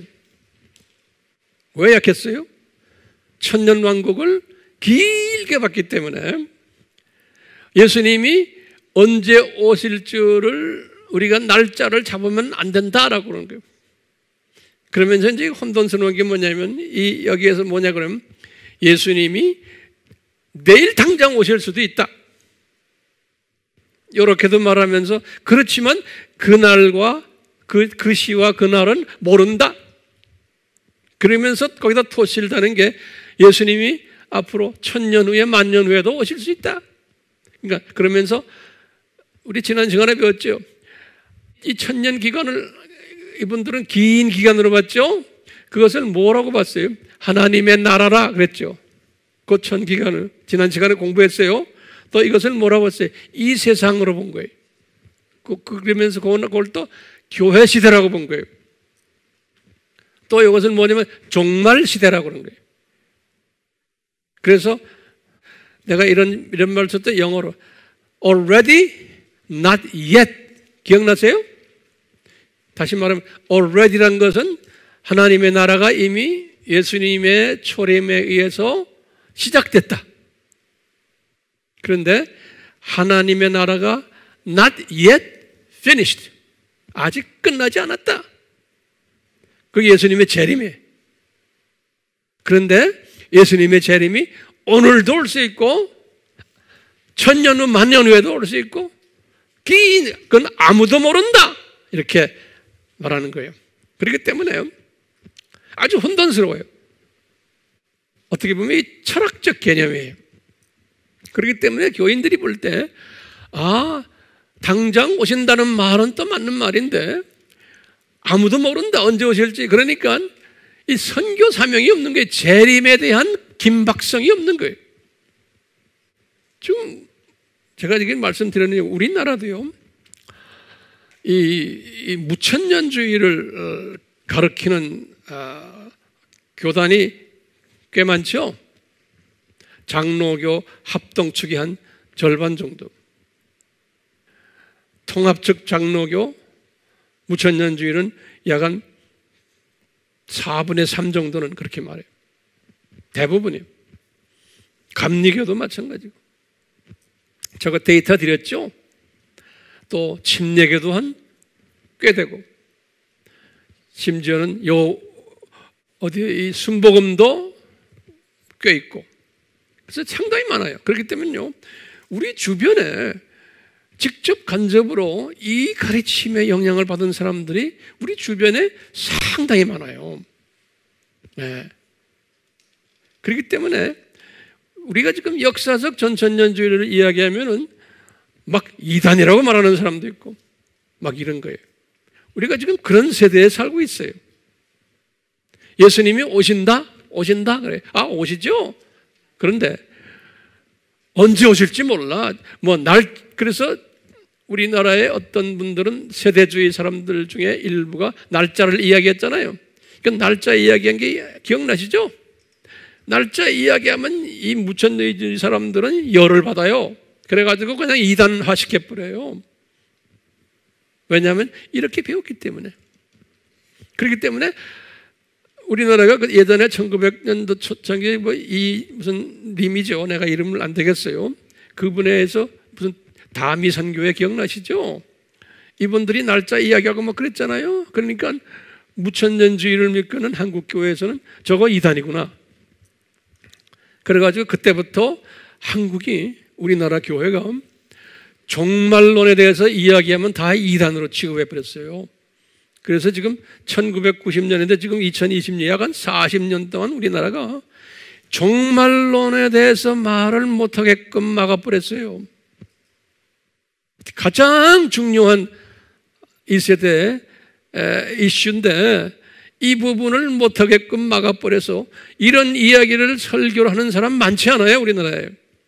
왜 약했어요? 천년왕국을 길게 봤기 때문에 예수님이 언제 오실 줄을 우리가 날짜를 잡으면 안 된다라고 그러는 거예요. 그러면서 이제 혼돈스러운 게 뭐냐면 이 여기에서 뭐냐 그러면 예수님이 내일 당장 오실 수도 있다. 이렇게도 말하면서 그렇지만 그날과 그, 그 시와 그날은 모른다. 그러면서 거기다 토시를 다는 게 예수님이 앞으로 천년 후에 만년 후에도 오실 수 있다. 그러니까 그러면서 우리 지난 시간에 배웠죠. 이 천년 기간을 이분들은 긴 기간으로 봤죠. 그것을 뭐라고 봤어요? 하나님의 나라라 그랬죠. 그 천 기간을 지난 시간에 공부했어요. 또 이것을 뭐라고 했어요? 이 세상으로 본 거예요. 그러면서 그걸 또 교회 시대라고 본 거예요. 또 이것은 뭐냐면 종말 시대라고 그런 거예요. 그래서 내가 이런 이런 말을 썼던 영어로 already, not yet. 기억나세요? 다시 말하면 already라는 것은 하나님의 나라가 이미 예수님의 초림에 의해서 시작됐다. 그런데 하나님의 나라가 not yet finished. 아직 끝나지 않았다. 그게 예수님의 재림이에요. 그런데 예수님의 재림이 오늘도 올 수 있고 천년 후 만년 후에도 올 수 있고 긴 그건 아무도 모른다. 이렇게 말하는 거예요. 그렇기 때문에 아주 혼돈스러워요. 어떻게 보면 이 철학적 개념이에요. 그렇기 때문에 교인들이 볼 때 아, 당장 오신다는 말은 또 맞는 말인데 아무도 모른다. 언제 오실지. 그러니까 이 선교 사명이 없는 거예요. 재림에 대한 긴박성이 없는 거예요. 지금 제가 지금 말씀드렸는데 우리나라도요. 이, 이 무천년주의를 가르치는 어, 교단이 꽤 많죠. 장로교 합동축이 한 절반 정도. 통합적 장로교 무천년주의는 약 한 사분의 삼 정도는 그렇게 말해요. 대부분이요. 감리교도 마찬가지고. 제가 데이터 드렸죠. 또 침례교도 한 꽤 되고, 심지어는 요 어디 이 순복음도 꽤 있고, 그래서 상당히 많아요. 그렇기 때문에요, 우리 주변에 직접 간접으로 이 가르침의 영향을 받은 사람들이 우리 주변에 상당히 많아요. 네. 그렇기 때문에 우리가 지금 역사적 전천년주의를 이야기하면은 막 이단이라고 말하는 사람도 있고 막 이런 거예요. 우리가 지금 그런 세대에 살고 있어요. 예수님이 오신다? 오신다? 그래. 아, 오시죠? 그런데 언제 오실지 몰라. 뭐 날, 그래서 우리나라의 어떤 분들은 세대주의 사람들 중에 일부가 날짜를 이야기했잖아요. 그 날짜 이야기한 게 기억나시죠? 날짜 이야기하면 이 무천년주의 사람들은 열을 받아요. 그래가지고 그냥 이단화 시켜버려요. 왜냐하면 이렇게 배웠기 때문에. 그렇기 때문에 우리나라가 그 예전에 천구백 년도 초창기에 뭐 이 무슨 님이죠. 내가 이름을 안 되겠어요. 그분에서 무슨 다미 선교회 기억나시죠? 이분들이 날짜 이야기하고 막 그랬잖아요. 그러니까 무천년주의를 믿고는 한국교회에서는 저거 이단이구나. 그래가지고 그때부터 한국이 우리나라 교회가 종말론에 대해서 이야기하면 다 이단으로 취급해버렸어요. 그래서 지금 천구백구십 년인데 지금 이천이십 년, 약 한 사십 년 동안 우리나라가 종말론에 대해서 말을 못하게끔 막아버렸어요. 가장 중요한 이 세대의 이슈인데 이 부분을 못하게끔 막아버려서 이런 이야기를 설교를 하는 사람 많지 않아요, 우리나라에.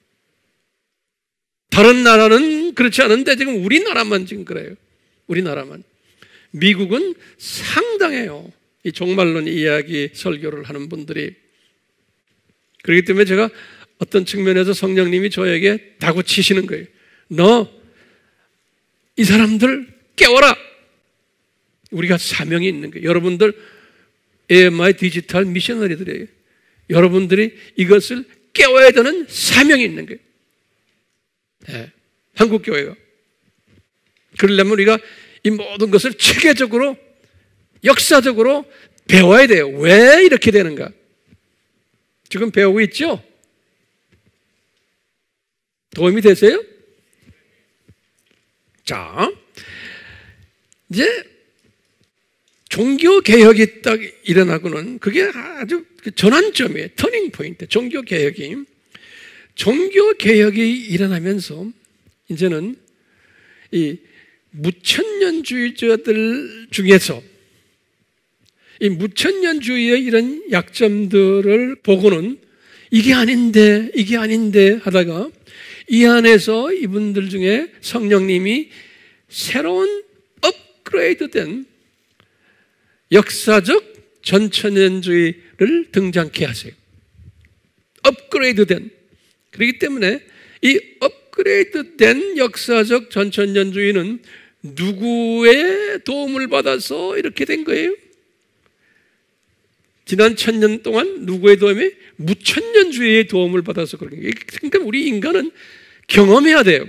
다른 나라는 그렇지 않은데 지금 우리나라만 지금 그래요. 우리나라만. 미국은 상당해요. 이 종말론 이야기 설교를 하는 분들이. 그렇기 때문에 제가 어떤 측면에서 성령님이 저에게 다구치시는 거예요. 너, 이 사람들 깨워라. 우리가 사명이 있는 거예요. 여러분들 에이엠아이 디지털 미셔너리들이에요. 여러분들이 이것을 깨워야 되는 사명이 있는 거예요. 네, 한국교회가. 그러려면 우리가 이 모든 것을 체계적으로 역사적으로 배워야 돼요. 왜 이렇게 되는가? 지금 배우고 있죠? 도움이 되세요? 자, 이제 종교개혁이 딱 일어나고는 그게 아주 전환점이에요. 터닝 포인트. 종교개혁이. 종교개혁이 일어나면서 이제는 이 무천년주의자들 중에서 이 무천년주의의 이런 약점들을 보고는 이게 아닌데, 이게 아닌데 하다가 이 안에서 이분들 중에 성령님이 새로운 업그레이드된 역사적 전천년주의를 등장케 하세요. 업그레이드된. 그렇기 때문에 이 업그레이드된 역사적 전천년주의는 누구의 도움을 받아서 이렇게 된 거예요? 지난 천년 동안 누구의 도움이? 무천년주의의 도움을 받아서 그런 거예요. 그러니까 우리 인간은 경험해야 돼요.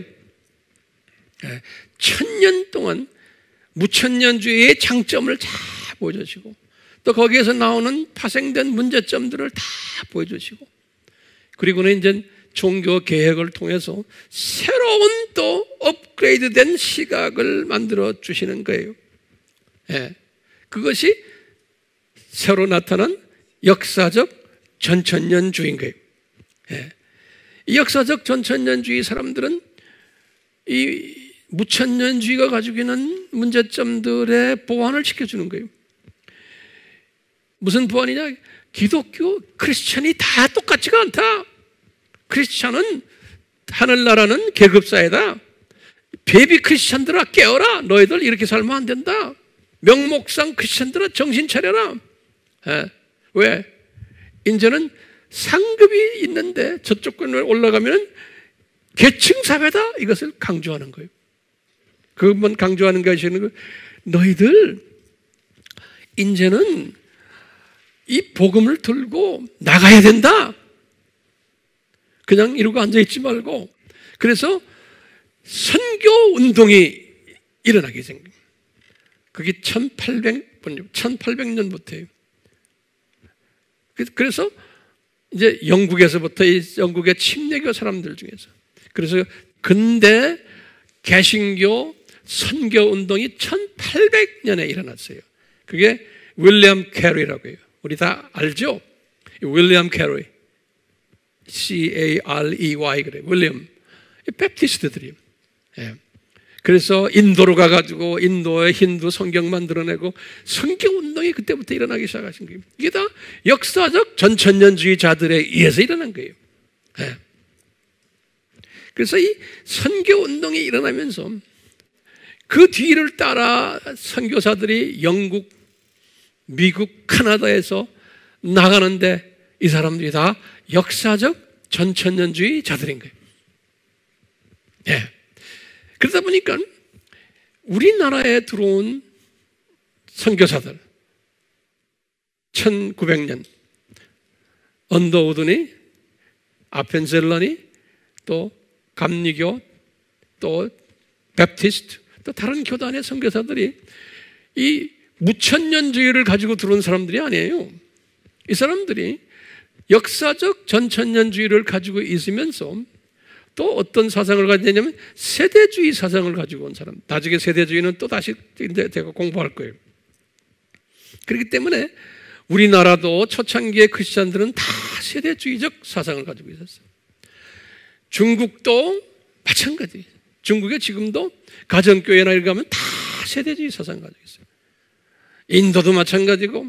천년 동안 무천년주의의 장점을 다 보여주시고 또 거기에서 나오는 파생된 문제점들을 다 보여주시고 그리고는 이제 종교 개혁을 통해서 새로운 또 업그레이드된 시각을 만들어 주시는 거예요. 예. 그것이 새로 나타난 역사적 전천년주의인 거예요. 예. 이 역사적 전천년주의 사람들은 이 무천년주의가 가지고 있는 문제점들의 보완을 시켜주는 거예요. 무슨 보완이냐? 기독교, 크리스천이 다 똑같지가 않다. 크리스천은 하늘나라는 계급사회다. 베이비 크리스천들아 깨어라. 너희들 이렇게 살면 안 된다. 명목상 크리스천들아 정신 차려라. 에, 왜? 이제는 상급이 있는데 저쪽 권을 올라가면 계층 사회다. 이것을 강조하는 거예요. 그것만 강조하는 것이 너희들 이제는 이 복음을 들고 나가야 된다. 그냥 이러고 앉아있지 말고. 그래서 선교 운동이 일어나게 된 거예요. 그게 천팔백 년부터예요. 그래서 이제 영국에서부터 이 영국의 침례교 사람들 중에서 그래서 근대 개신교 선교 운동이 천팔백 년에 일어났어요. 그게 윌리엄 캐리라고 해요. 우리 다 알죠? 윌리엄 캐리. 씨 에이 알 이 와이 그래. 윌리엄. 베프티스트들이에요. 예. 그래서 인도로 가가지고 인도의 힌두 성경 만들어내고 성경 운동이 그때부터 일어나기 시작하신 거예요. 이게 다 역사적 전천년주의자들에 의해서 일어난 거예요. 예. 그래서 이 선교 운동이 일어나면서 그 뒤를 따라 선교사들이 영국, 미국, 카나다에서 나가는데 이 사람들이 다 역사적 전천년주의자들인 거예요. 예. 그러다 보니까 우리나라에 들어온 선교사들 천구백 년 언더우드니 아펜셀러니 또 감리교 또 베프티스트 또 다른 교단의 선교사들이 이 무천년주의를 가지고 들어온 사람들이 아니에요. 이 사람들이 역사적 전천년주의를 가지고 있으면서 또 어떤 사상을 가지고 있냐면 세대주의 사상을 가지고 온 사람. 나중에 세대주의는 또 다시 제가 공부할 거예요. 그렇기 때문에 우리나라도 초창기의 크리스찬들은 다 세대주의적 사상을 가지고 있었어요. 중국도 마찬가지. 중국에 지금도 가정교회나 이렇게 가면 다 세대주의 사상을 가지고 있어요. 인도도 마찬가지고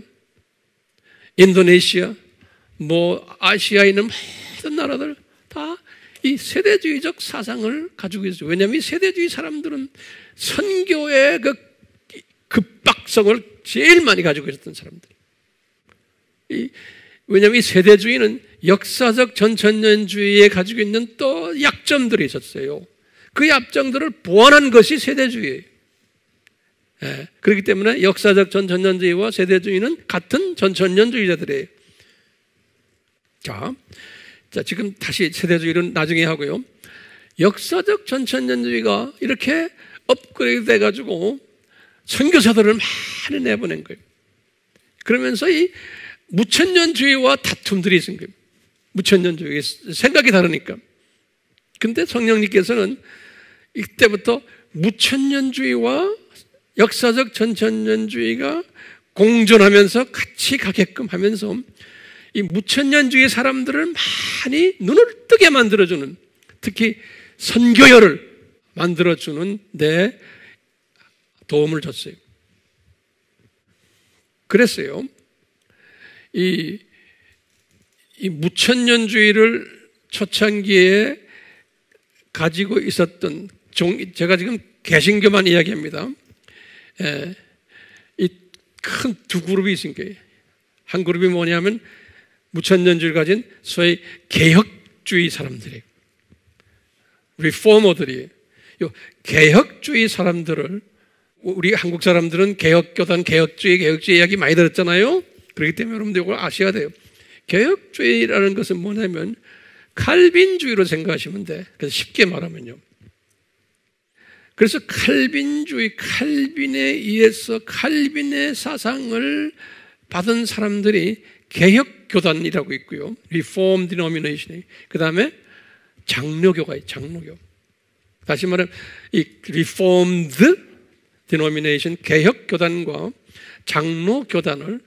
인도네시아 뭐 아시아에 있는 모든 나라들 다 이 세대주의적 사상을 가지고 있어요. 왜냐하면 이 세대주의 사람들은 선교의 그 급박성을 제일 많이 가지고 있었던 사람들. 이, 왜냐하면 이 세대주의는 역사적 전천년주의에 가지고 있는 또 약점들이 있었어요. 그 약점들을 보완한 것이 세대주의예요. 예, 그렇기 때문에 역사적 전천년주의와 세대주의는 같은 전천년주의자들이에요. 자, 자, 지금 다시 세대주의는 나중에 하고요. 역사적 전천년주의가 이렇게 업그레이드 돼가지고 선교사들을 많이 내보낸 거예요. 그러면서 이 무천년주의와 다툼들이 있은 거예요. 무천년주의 생각이 다르니까. 근데 성령님께서는 이때부터 무천년주의와 역사적 전천년주의가 공존하면서 같이 가게끔 하면서 이 무천년주의 사람들을 많이 눈을 뜨게 만들어주는, 특히 선교열을 만들어주는 데 도움을 줬어요. 그랬어요. 이, 이 무천년주의를 초창기에 가지고 있었던 종, 제가 지금 개신교만 이야기합니다. 예, 이 큰 두 그룹이 있으니까 한 그룹이 뭐냐면 무천년주의를 가진 소위 개혁주의 사람들이에요. 리포머들이에요. 요 개혁주의 사람들을, 우리 한국 사람들은 개혁교단, 개혁주의, 개혁주의 이야기 많이 들었잖아요. 그렇기 때문에 여러분들 이걸 아셔야 돼요. 개혁주의라는 것은 뭐냐면 칼빈주의로 생각하시면 돼. 그래서 쉽게 말하면요. 그래서 칼빈주의, 칼빈에 의해서 칼빈의 사상을 받은 사람들이 개혁교단이라고 있고요. Reform Denomination. 그 다음에 장로교가 있어요. 장로교. 다시 말하면 이 Reformed Denomination, 개혁교단과 장로교단을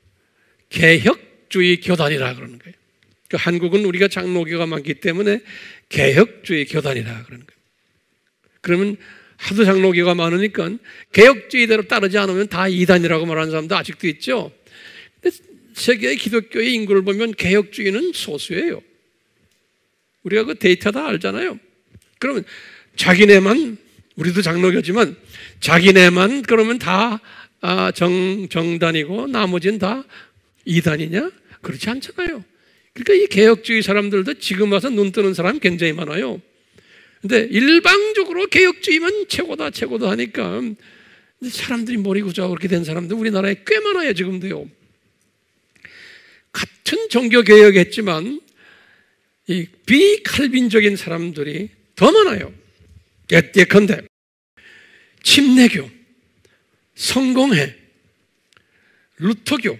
개혁주의 교단이라 그러는 거예요. 그 한국은 우리가 장로교가 많기 때문에 개혁주의 교단이라 그러는 거예요. 그러면 하도 장로교가 많으니까 개혁주의대로 따르지 않으면 다 이단이라고 말하는 사람도 아직도 있죠. 근데 세계 기독교의 인구를 보면 개혁주의는 소수예요. 우리가 그 데이터 다 알잖아요. 그러면 자기네만, 우리도 장로교지만 자기네만 그러면 다 정, 정단이고 나머지는 다 이단이냐? 그렇지 않잖아요. 그러니까 이 개혁주의 사람들도 지금 와서 눈 뜨는 사람 굉장히 많아요. 근데 일방적으로 개혁주의만 최고다 최고다 하니까 사람들이 머리 구조하고 그렇게 된 사람들 우리나라에 꽤 많아요. 지금도요. 같은 종교개혁했지만 이 비칼빈적인 사람들이 더 많아요. 예컨대 침례교, 성공회, 루터교,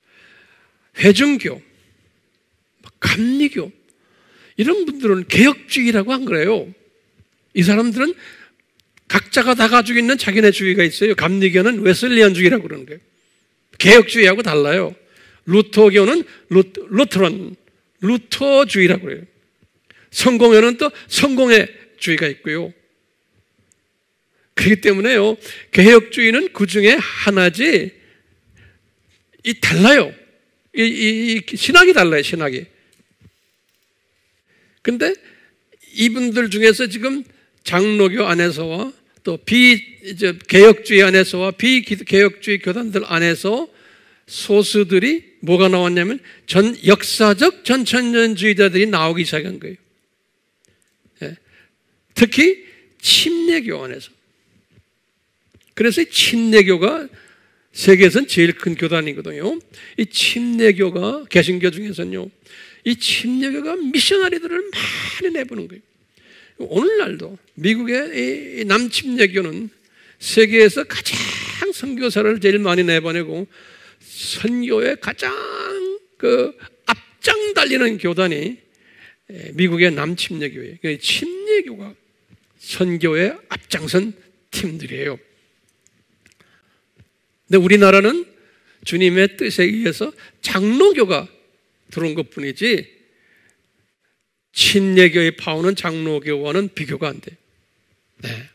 회중교, 감리교, 이런 분들은 개혁주의라고 안 그래요. 이 사람들은 각자가 다 가지고 있는 자기네 주의가 있어요. 감리교는 웨슬리안주의라고 그러는 거예요. 개혁주의하고 달라요. 루터교는 루터, 루터론, 루터주의라고 그래요. 성공회는 또 성공회주의가 있고요. 그렇기 때문에요, 개혁주의는 그 중에 하나지, 이 달라요. 이, 이, 이 신학이 달라요, 신학이. 근데 이분들 중에서 지금 장로교 안에서와 또 비, 이제 개혁주의 안에서와 비개혁주의 교단들 안에서 소수들이 뭐가 나왔냐면 전 역사적 전천년주의자들이 나오기 시작한 거예요. 예. 특히 침례교 안에서. 그래서 이 침례교가 세계에서는 제일 큰 교단이거든요. 이 침례교가 개신교 중에서는요, 이 침례교가 미셔너리들을 많이 내보는 거예요. 오늘날도 미국의 이 남침례교는 세계에서 가장 선교사를 제일 많이 내보내고 선교에 가장 그 앞장 달리는 교단이 미국의 남침례교예요. 침례교가 선교에 앞장선 팀들이에요. 근데 우리나라는 주님의 뜻에 의해서 장로교가 들어온 것 뿐이지 침례교의 파워는 장로교와는 비교가 안 돼요. 네.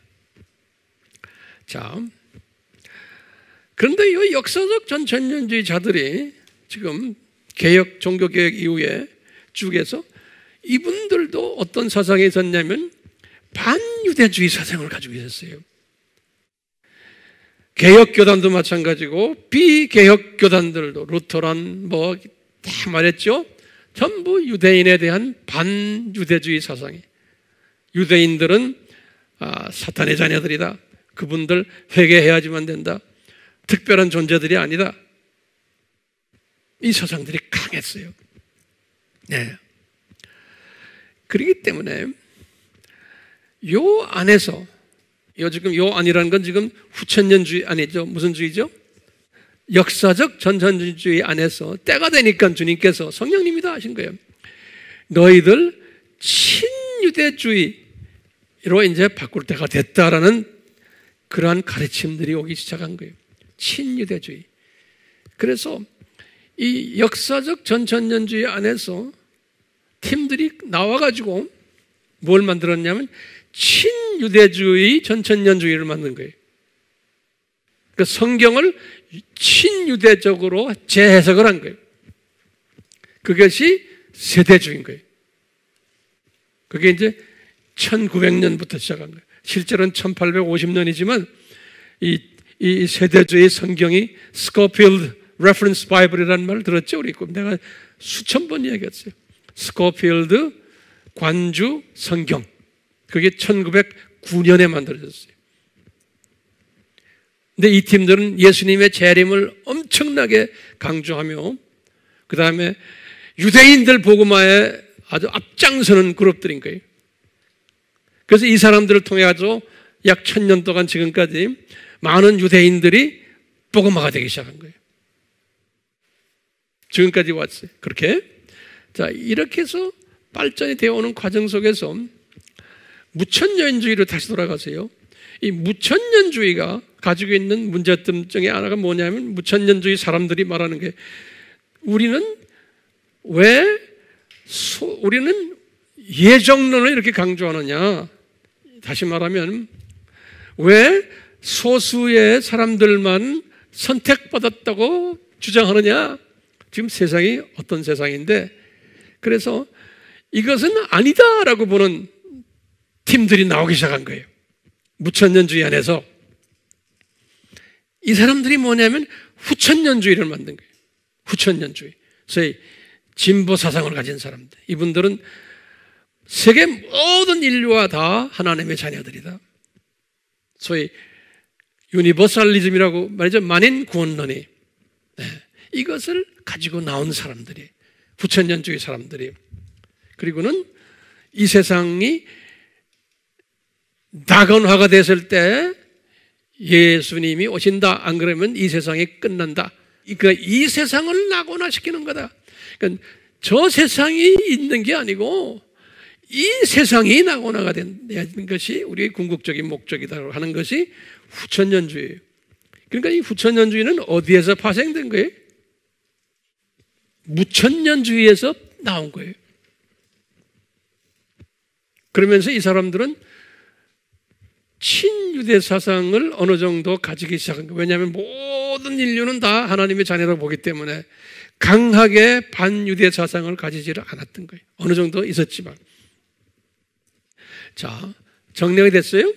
자, 그런데 이 역사적 전천년주의자들이 지금 개혁, 종교개혁 이후에 쭉에서 이분들도 어떤 사상이 있었냐면 반유대주의 사상을 가지고 있었어요. 개혁교단도 마찬가지고 비개혁교단들도 루터란 뭐 다 말했죠. 전부 유대인에 대한 반유대주의 사상이. 유대인들은 아, 사탄의 자녀들이다. 그분들 회개해야지만 된다. 특별한 존재들이 아니다. 이 사상들이 강했어요. 네. 그렇기 때문에 요 안에서 요 지금 요 안이라는 건 지금 후천년주의 아니죠. 무슨 주의죠? 역사적 전천주의 안에서 때가 되니까 주님께서 성령님이 다 하신 거예요. 너희들 친유대주의로 이제 바꿀 때가 됐다라는 그러한 가르침들이 오기 시작한 거예요. 친유대주의. 그래서 이 역사적 전천년주의 안에서 팀들이 나와가지고 뭘 만들었냐면 친유대주의 전천년주의를 만든 거예요. 그러니까 성경을 친유대적으로 재해석을 한 거예요. 그것이 세대주의인 거예요. 그게 이제 천구백 년부터 시작한 거예요. 실제로는 천팔백오십 년이지만 이, 이 세대주의 성경이 스코필드 레퍼런스 바이블이라는 말을 들었죠? 우리 내가 수천 번 이야기했어요. 스코필드 관주 성경. 그게 천구백구 년에 만들어졌어요. 근데 이 팀들은 예수님의 재림을 엄청나게 강조하며 그 다음에 유대인들 복음화에 아주 앞장서는 그룹들인 거예요. 그래서 이 사람들을 통해 가지고 약 천 년 동안 지금까지 많은 유대인들이 복음화가 되기 시작한 거예요. 지금까지 왔어요. 그렇게. 자, 이렇게 해서 발전이 되어 오는 과정 속에서 무천년주의로 다시 돌아가세요. 이 무천년주의가 가지고 있는 문제점 중에 하나가 뭐냐면 무천년주의 사람들이 말하는 게 우리는 왜 소, 우리는 예정론을 이렇게 강조하느냐. 다시 말하면 왜 소수의 사람들만 선택받았다고 주장하느냐. 지금 세상이 어떤 세상인데 그래서 이것은 아니다라고 보는 팀들이 나오기 시작한 거예요. 무천년주의 안에서. 이 사람들이 뭐냐면 후천년주의를 만든 거예요. 후천년주의. 소위 진보 사상을 가진 사람들. 이분들은 세계 모든 인류와 다 하나님의 자녀들이다. 소위 유니버살리즘이라고 말이죠. 만인 구원론이. 네. 이것을 가지고 나온 사람들이 후천년주의 사람들이. 그리고는 이 세상이 낙원화가 됐을 때 예수님이 오신다. 안 그러면 이 세상이 끝난다. 그러니까 이 세상을 낙원화시키는 거다. 그러니까 저 세상이 있는 게 아니고 이 세상이 낙원화가 되는 것이 우리의 궁극적인 목적이다 하는 것이 후천년주의예요. 그러니까 이 후천년주의는 어디에서 파생된 거예요? 무천년주의에서 나온 거예요. 그러면서 이 사람들은 친유대 사상을 어느 정도 가지기 시작한 거예요. 왜냐하면 모든 인류는 다 하나님의 자녀라고 보기 때문에 강하게 반유대 사상을 가지지를 않았던 거예요. 어느 정도 있었지만. 자, 정리가 됐어요?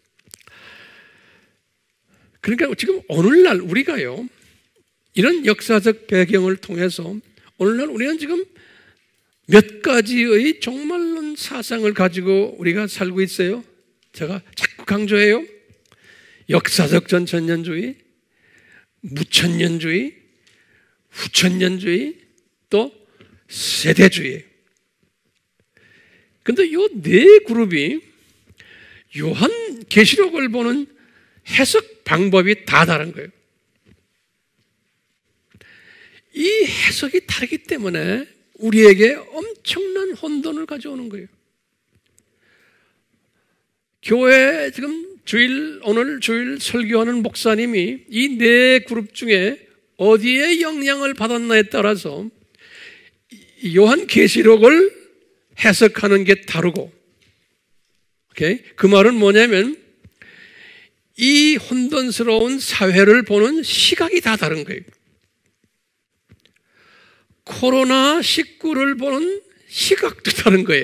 그러니까 지금 오늘날 우리가요, 이런 역사적 배경을 통해서 오늘날 우리는 지금 몇 가지의 종말론 사상을 가지고 우리가 살고 있어요. 제가 자꾸 강조해요. 역사적 전천년주의, 무천년주의, 후천년주의, 또 세대주의. 그런데 이 네 그룹이 요한 계시록을 보는 해석 방법이 다 다른 거예요. 이 해석이 다르기 때문에 우리에게 엄청난 혼돈을 가져오는 거예요. 교회 지금 주일, 오늘 주일 설교하는 목사님이 이 네 그룹 중에 어디에 영향을 받았나에 따라서 요한 계시록을 해석하는 게 다르고, 오케이? 그 말은 뭐냐면 이 혼돈스러운 사회를 보는 시각이 다 다른 거예요. 코로나 십구를 보는 시각도 다른 거예요.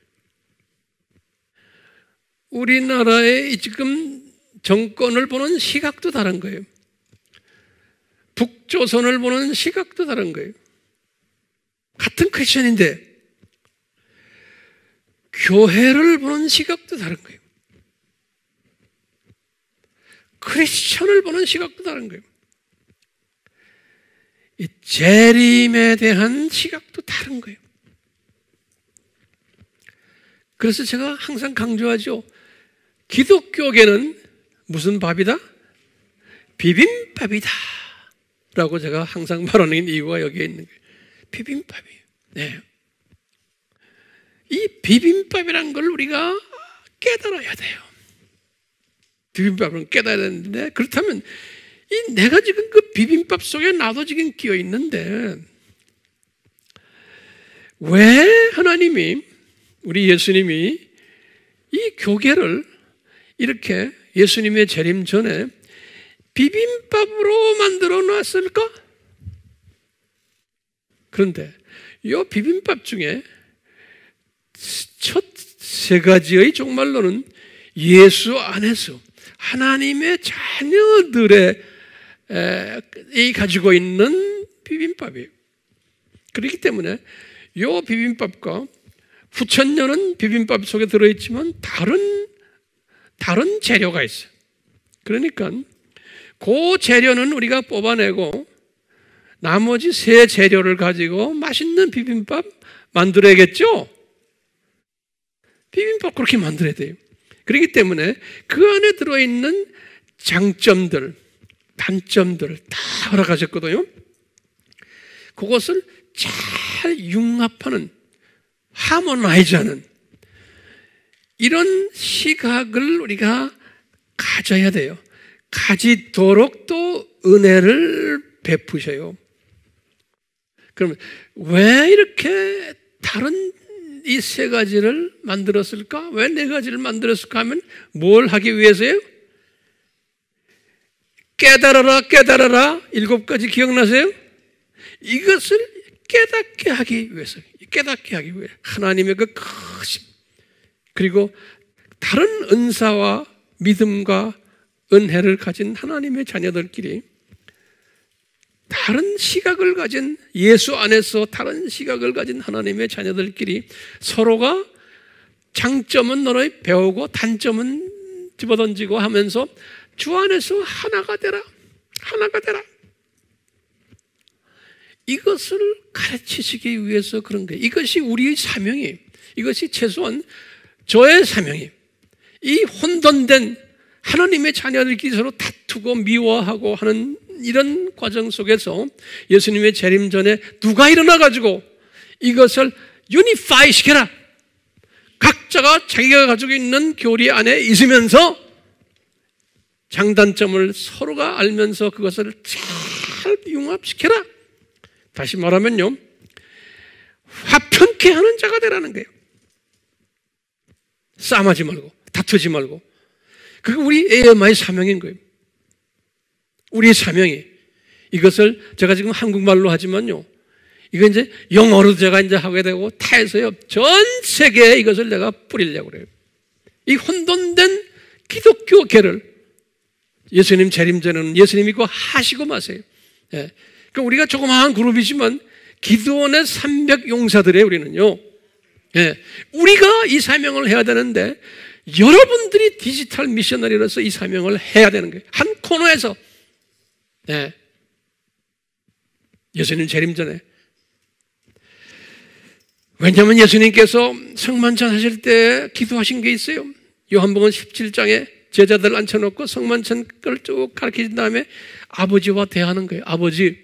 우리나라의 지금 정권을 보는 시각도 다른 거예요. 북조선을 보는 시각도 다른 거예요. 같은 크리스천인데 교회를 보는 시각도 다른 거예요. 크리스천을 보는 시각도 다른 거예요. 이 재림에 대한 시각도 다른 거예요. 그래서 제가 항상 강조하죠. 기독교계는 무슨 밥이다? 비빔밥이다 라고 제가 항상 말하는 이유가 여기에 있는 거예요. 비빔밥이에요. 네. 이 비빔밥이란 걸 우리가 깨달아야 돼요. 비빔밥은 깨달아야 되는데, 그렇다면 이 내가 지금 그 비빔밥 속에 나도 지금 끼어 있는데 왜 하나님이, 우리 예수님이 이 교계를 이렇게 예수님의 재림 전에 비빔밥으로 만들어 놨을까? 그런데 이 비빔밥 중에 첫 세 가지의 정말로는 예수 안에서 하나님의 자녀들의 에, 이 가지고 있는 비빔밥이에요. 그렇기 때문에 이 비빔밥과 후천녀는 비빔밥 속에 들어있지만 다른 다른 재료가 있어요. 그러니까 그 재료는 우리가 뽑아내고 나머지 세 재료를 가지고 맛있는 비빔밥 만들어야겠죠? 비빔밥 그렇게 만들어야 돼요. 그렇기 때문에 그 안에 들어있는 장점들, 단점들 다 허락하셨거든요. 그것을 잘 융합하는, 하모나이즈하는 이런 시각을 우리가 가져야 돼요. 가지도록 또 은혜를 베푸셔요. 그러면 왜 이렇게 다른 이 세 가지를 만들었을까? 왜 네 가지를 만들었을까 하면 뭘 하기 위해서요? 깨달아라, 깨달아라. 일곱 가지 기억나세요? 이것을 깨닫게 하기 위해서, 깨닫게 하기 위해 하나님의 그 크심, 그리고 다른 은사와 믿음과 은혜를 가진 하나님의 자녀들끼리 다른 시각을 가진, 예수 안에서 다른 시각을 가진 하나님의 자녀들끼리 서로가 장점은 너를 배우고 단점은 집어던지고 하면서 주 안에서 하나가 되라, 하나가 되라. 이것을 가르치시기 위해서 그런 거예요. 이것이 우리의 사명이에요. 이것이 최소한 저의 사명이에요. 이 혼돈된 하나님의 자녀들끼리 서로 다투고 미워하고 하는 이런 과정 속에서 예수님의 재림 전에 누가 일어나가지고 이것을 유니파이 시켜라. 각자가 자기가 가지고 있는 교리 안에 있으면서 장단점을 서로가 알면서 그것을 잘 융합시켜라. 다시 말하면요, 화평케 하는 자가 되라는 거예요. 싸움하지 말고 다투지 말고. 그게 우리 에이엠아이 사명인 거예요. 우리의 사명이. 이것을 제가 지금 한국말로 하지만요, 이거 이제 영어로 제가 이제 하게 되고 타에서요, 전 세계에 이것을 내가 뿌리려고 그래요. 이 혼돈된 기독교계를 예수님 재림 전에는 예수님 믿고 하시고 마세요. 예. 그러니까 우리가 조그마한 그룹이지만 기도원의 삼백 용사들이에요, 우리는요. 예. 우리가 이 사명을 해야 되는데 여러분들이 디지털 미셔너리로서 이 사명을 해야 되는 거예요. 한 코너에서. 예. 예수님 재림 전에. 왜냐하면 예수님께서 성만찬 하실 때 기도하신 게 있어요. 요한복음 십칠 장에 제자들 앉혀놓고 성만찬 걸 쭉 가르치신 다음에 아버지와 대하는 거예요. 아버지,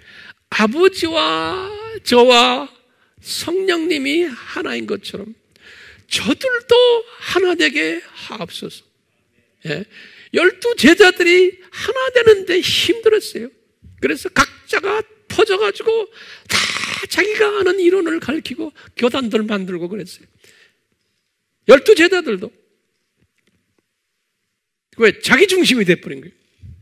아버지와 저와 성령님이 하나인 것처럼 저들도 하나 되게 하옵소서. 예. 열두 제자들이 하나 되는데 힘들었어요. 그래서 각자가 퍼져가지고 다 자기가 아는 이론을 가르치고 교단들 만들고 그랬어요. 열두 제자들도. 왜? 자기 중심이 돼버린 거예요.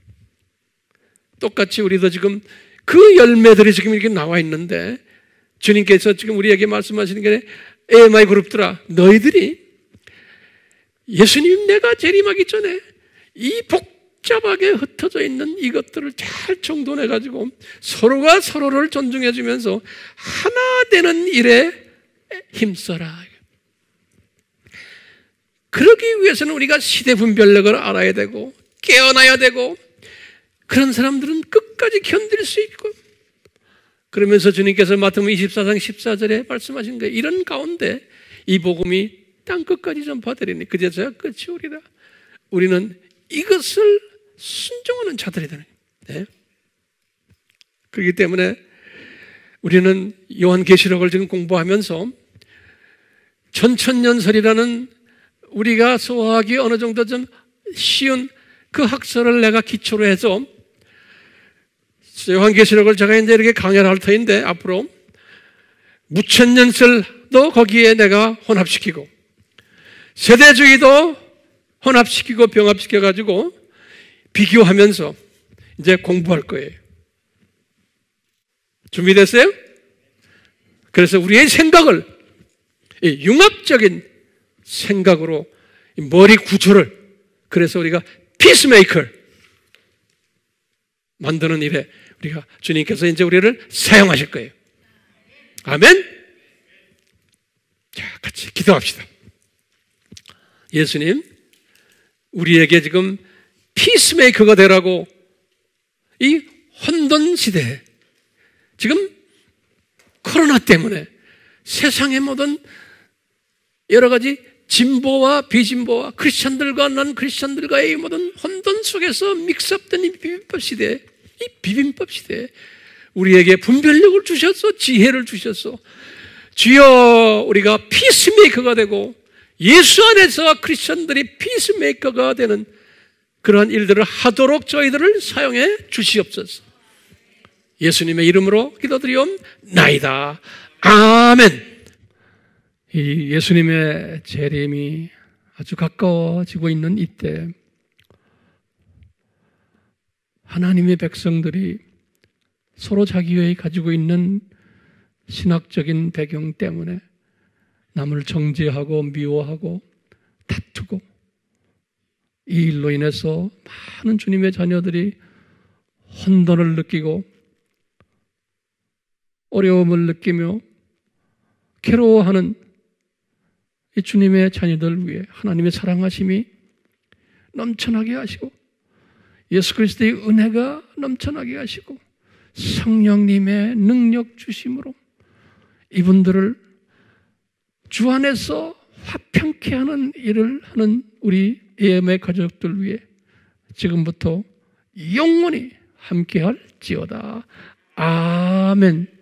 똑같이 우리도 지금 그 열매들이 지금 이렇게 나와 있는데 주님께서 지금 우리에게 말씀하시는 게 에이엠아이 그룹들아, 너희들이 예수님 내가 재림하기 전에 이 복잡하게 흩어져 있는 이것들을 잘 정돈해가지고 서로가 서로를 존중해주면서 하나 되는 일에 힘써라. 그러기 위해서는 우리가 시대 분별력을 알아야 되고 깨어나야 되고, 그런 사람들은 끝까지 견딜 수 있고, 그러면서 주님께서 마태복음 이십사 장 십사 절에 말씀하신 거예요. 이런 가운데 이 복음이 땅 끝까지 전파되리니 그제서야 끝이 오리라. 우리는 이것을 순종하는 자들이 되는 거예요. 네? 그렇기 때문에 우리는 요한계시록을 지금 공부하면서 천천연설이라는 우리가 소화하기 어느 정도 좀 쉬운 그 학설을 내가 기초로 해서 요한계시록을 제가 이제 이렇게 강연을 할 터인데 앞으로 무천년설도 거기에 내가 혼합시키고 세대주의도 혼합시키고 병합시켜가지고 비교하면서 이제 공부할 거예요. 준비됐어요? 그래서 우리의 생각을 융합적인 생각으로 머리 구조를 그래서 우리가 피스메이커 만드는 일에 우리가 주님께서 이제 우리를 사용하실 거예요. 아멘? 자, 같이 기도합시다. 예수님, 우리에게 지금 피스메이커가 되라고 이 혼돈 시대에 지금 코로나 때문에 세상의 모든 여러 가지 진보와 비진보와 크리스천들과 난 크리스천들과의 모든 혼돈 속에서 믹스업된 이 비빔밥 시대에 이 비빔밥 시대에 우리에게 분별력을 주셨어, 지혜를 주셨어. 주여, 우리가 피스메이커가 되고 예수 안에서 크리스천들이 피스메이커가 되는 그러한 일들을 하도록 저희들을 사용해 주시옵소서. 예수님의 이름으로 기도드리옵나이다. 아멘. 이 예수님의 재림이 아주 가까워지고 있는 이때 하나님의 백성들이 서로 자기의 가지고 있는 신학적인 배경 때문에 남을 정죄하고 미워하고 다투고 이 일로 인해서 많은 주님의 자녀들이 혼돈을 느끼고 어려움을 느끼며 괴로워하는 이 주님의 자녀들 위해 하나님의 사랑하심이 넘쳐나게 하시고 예수 그리스도의 은혜가 넘쳐나게 하시고 성령님의 능력 주심으로 이분들을 주 안에서 화평케 하는 일을 하는 우리 에이엠의 가족들 위해 지금부터 영원히 함께할지어다. 아멘.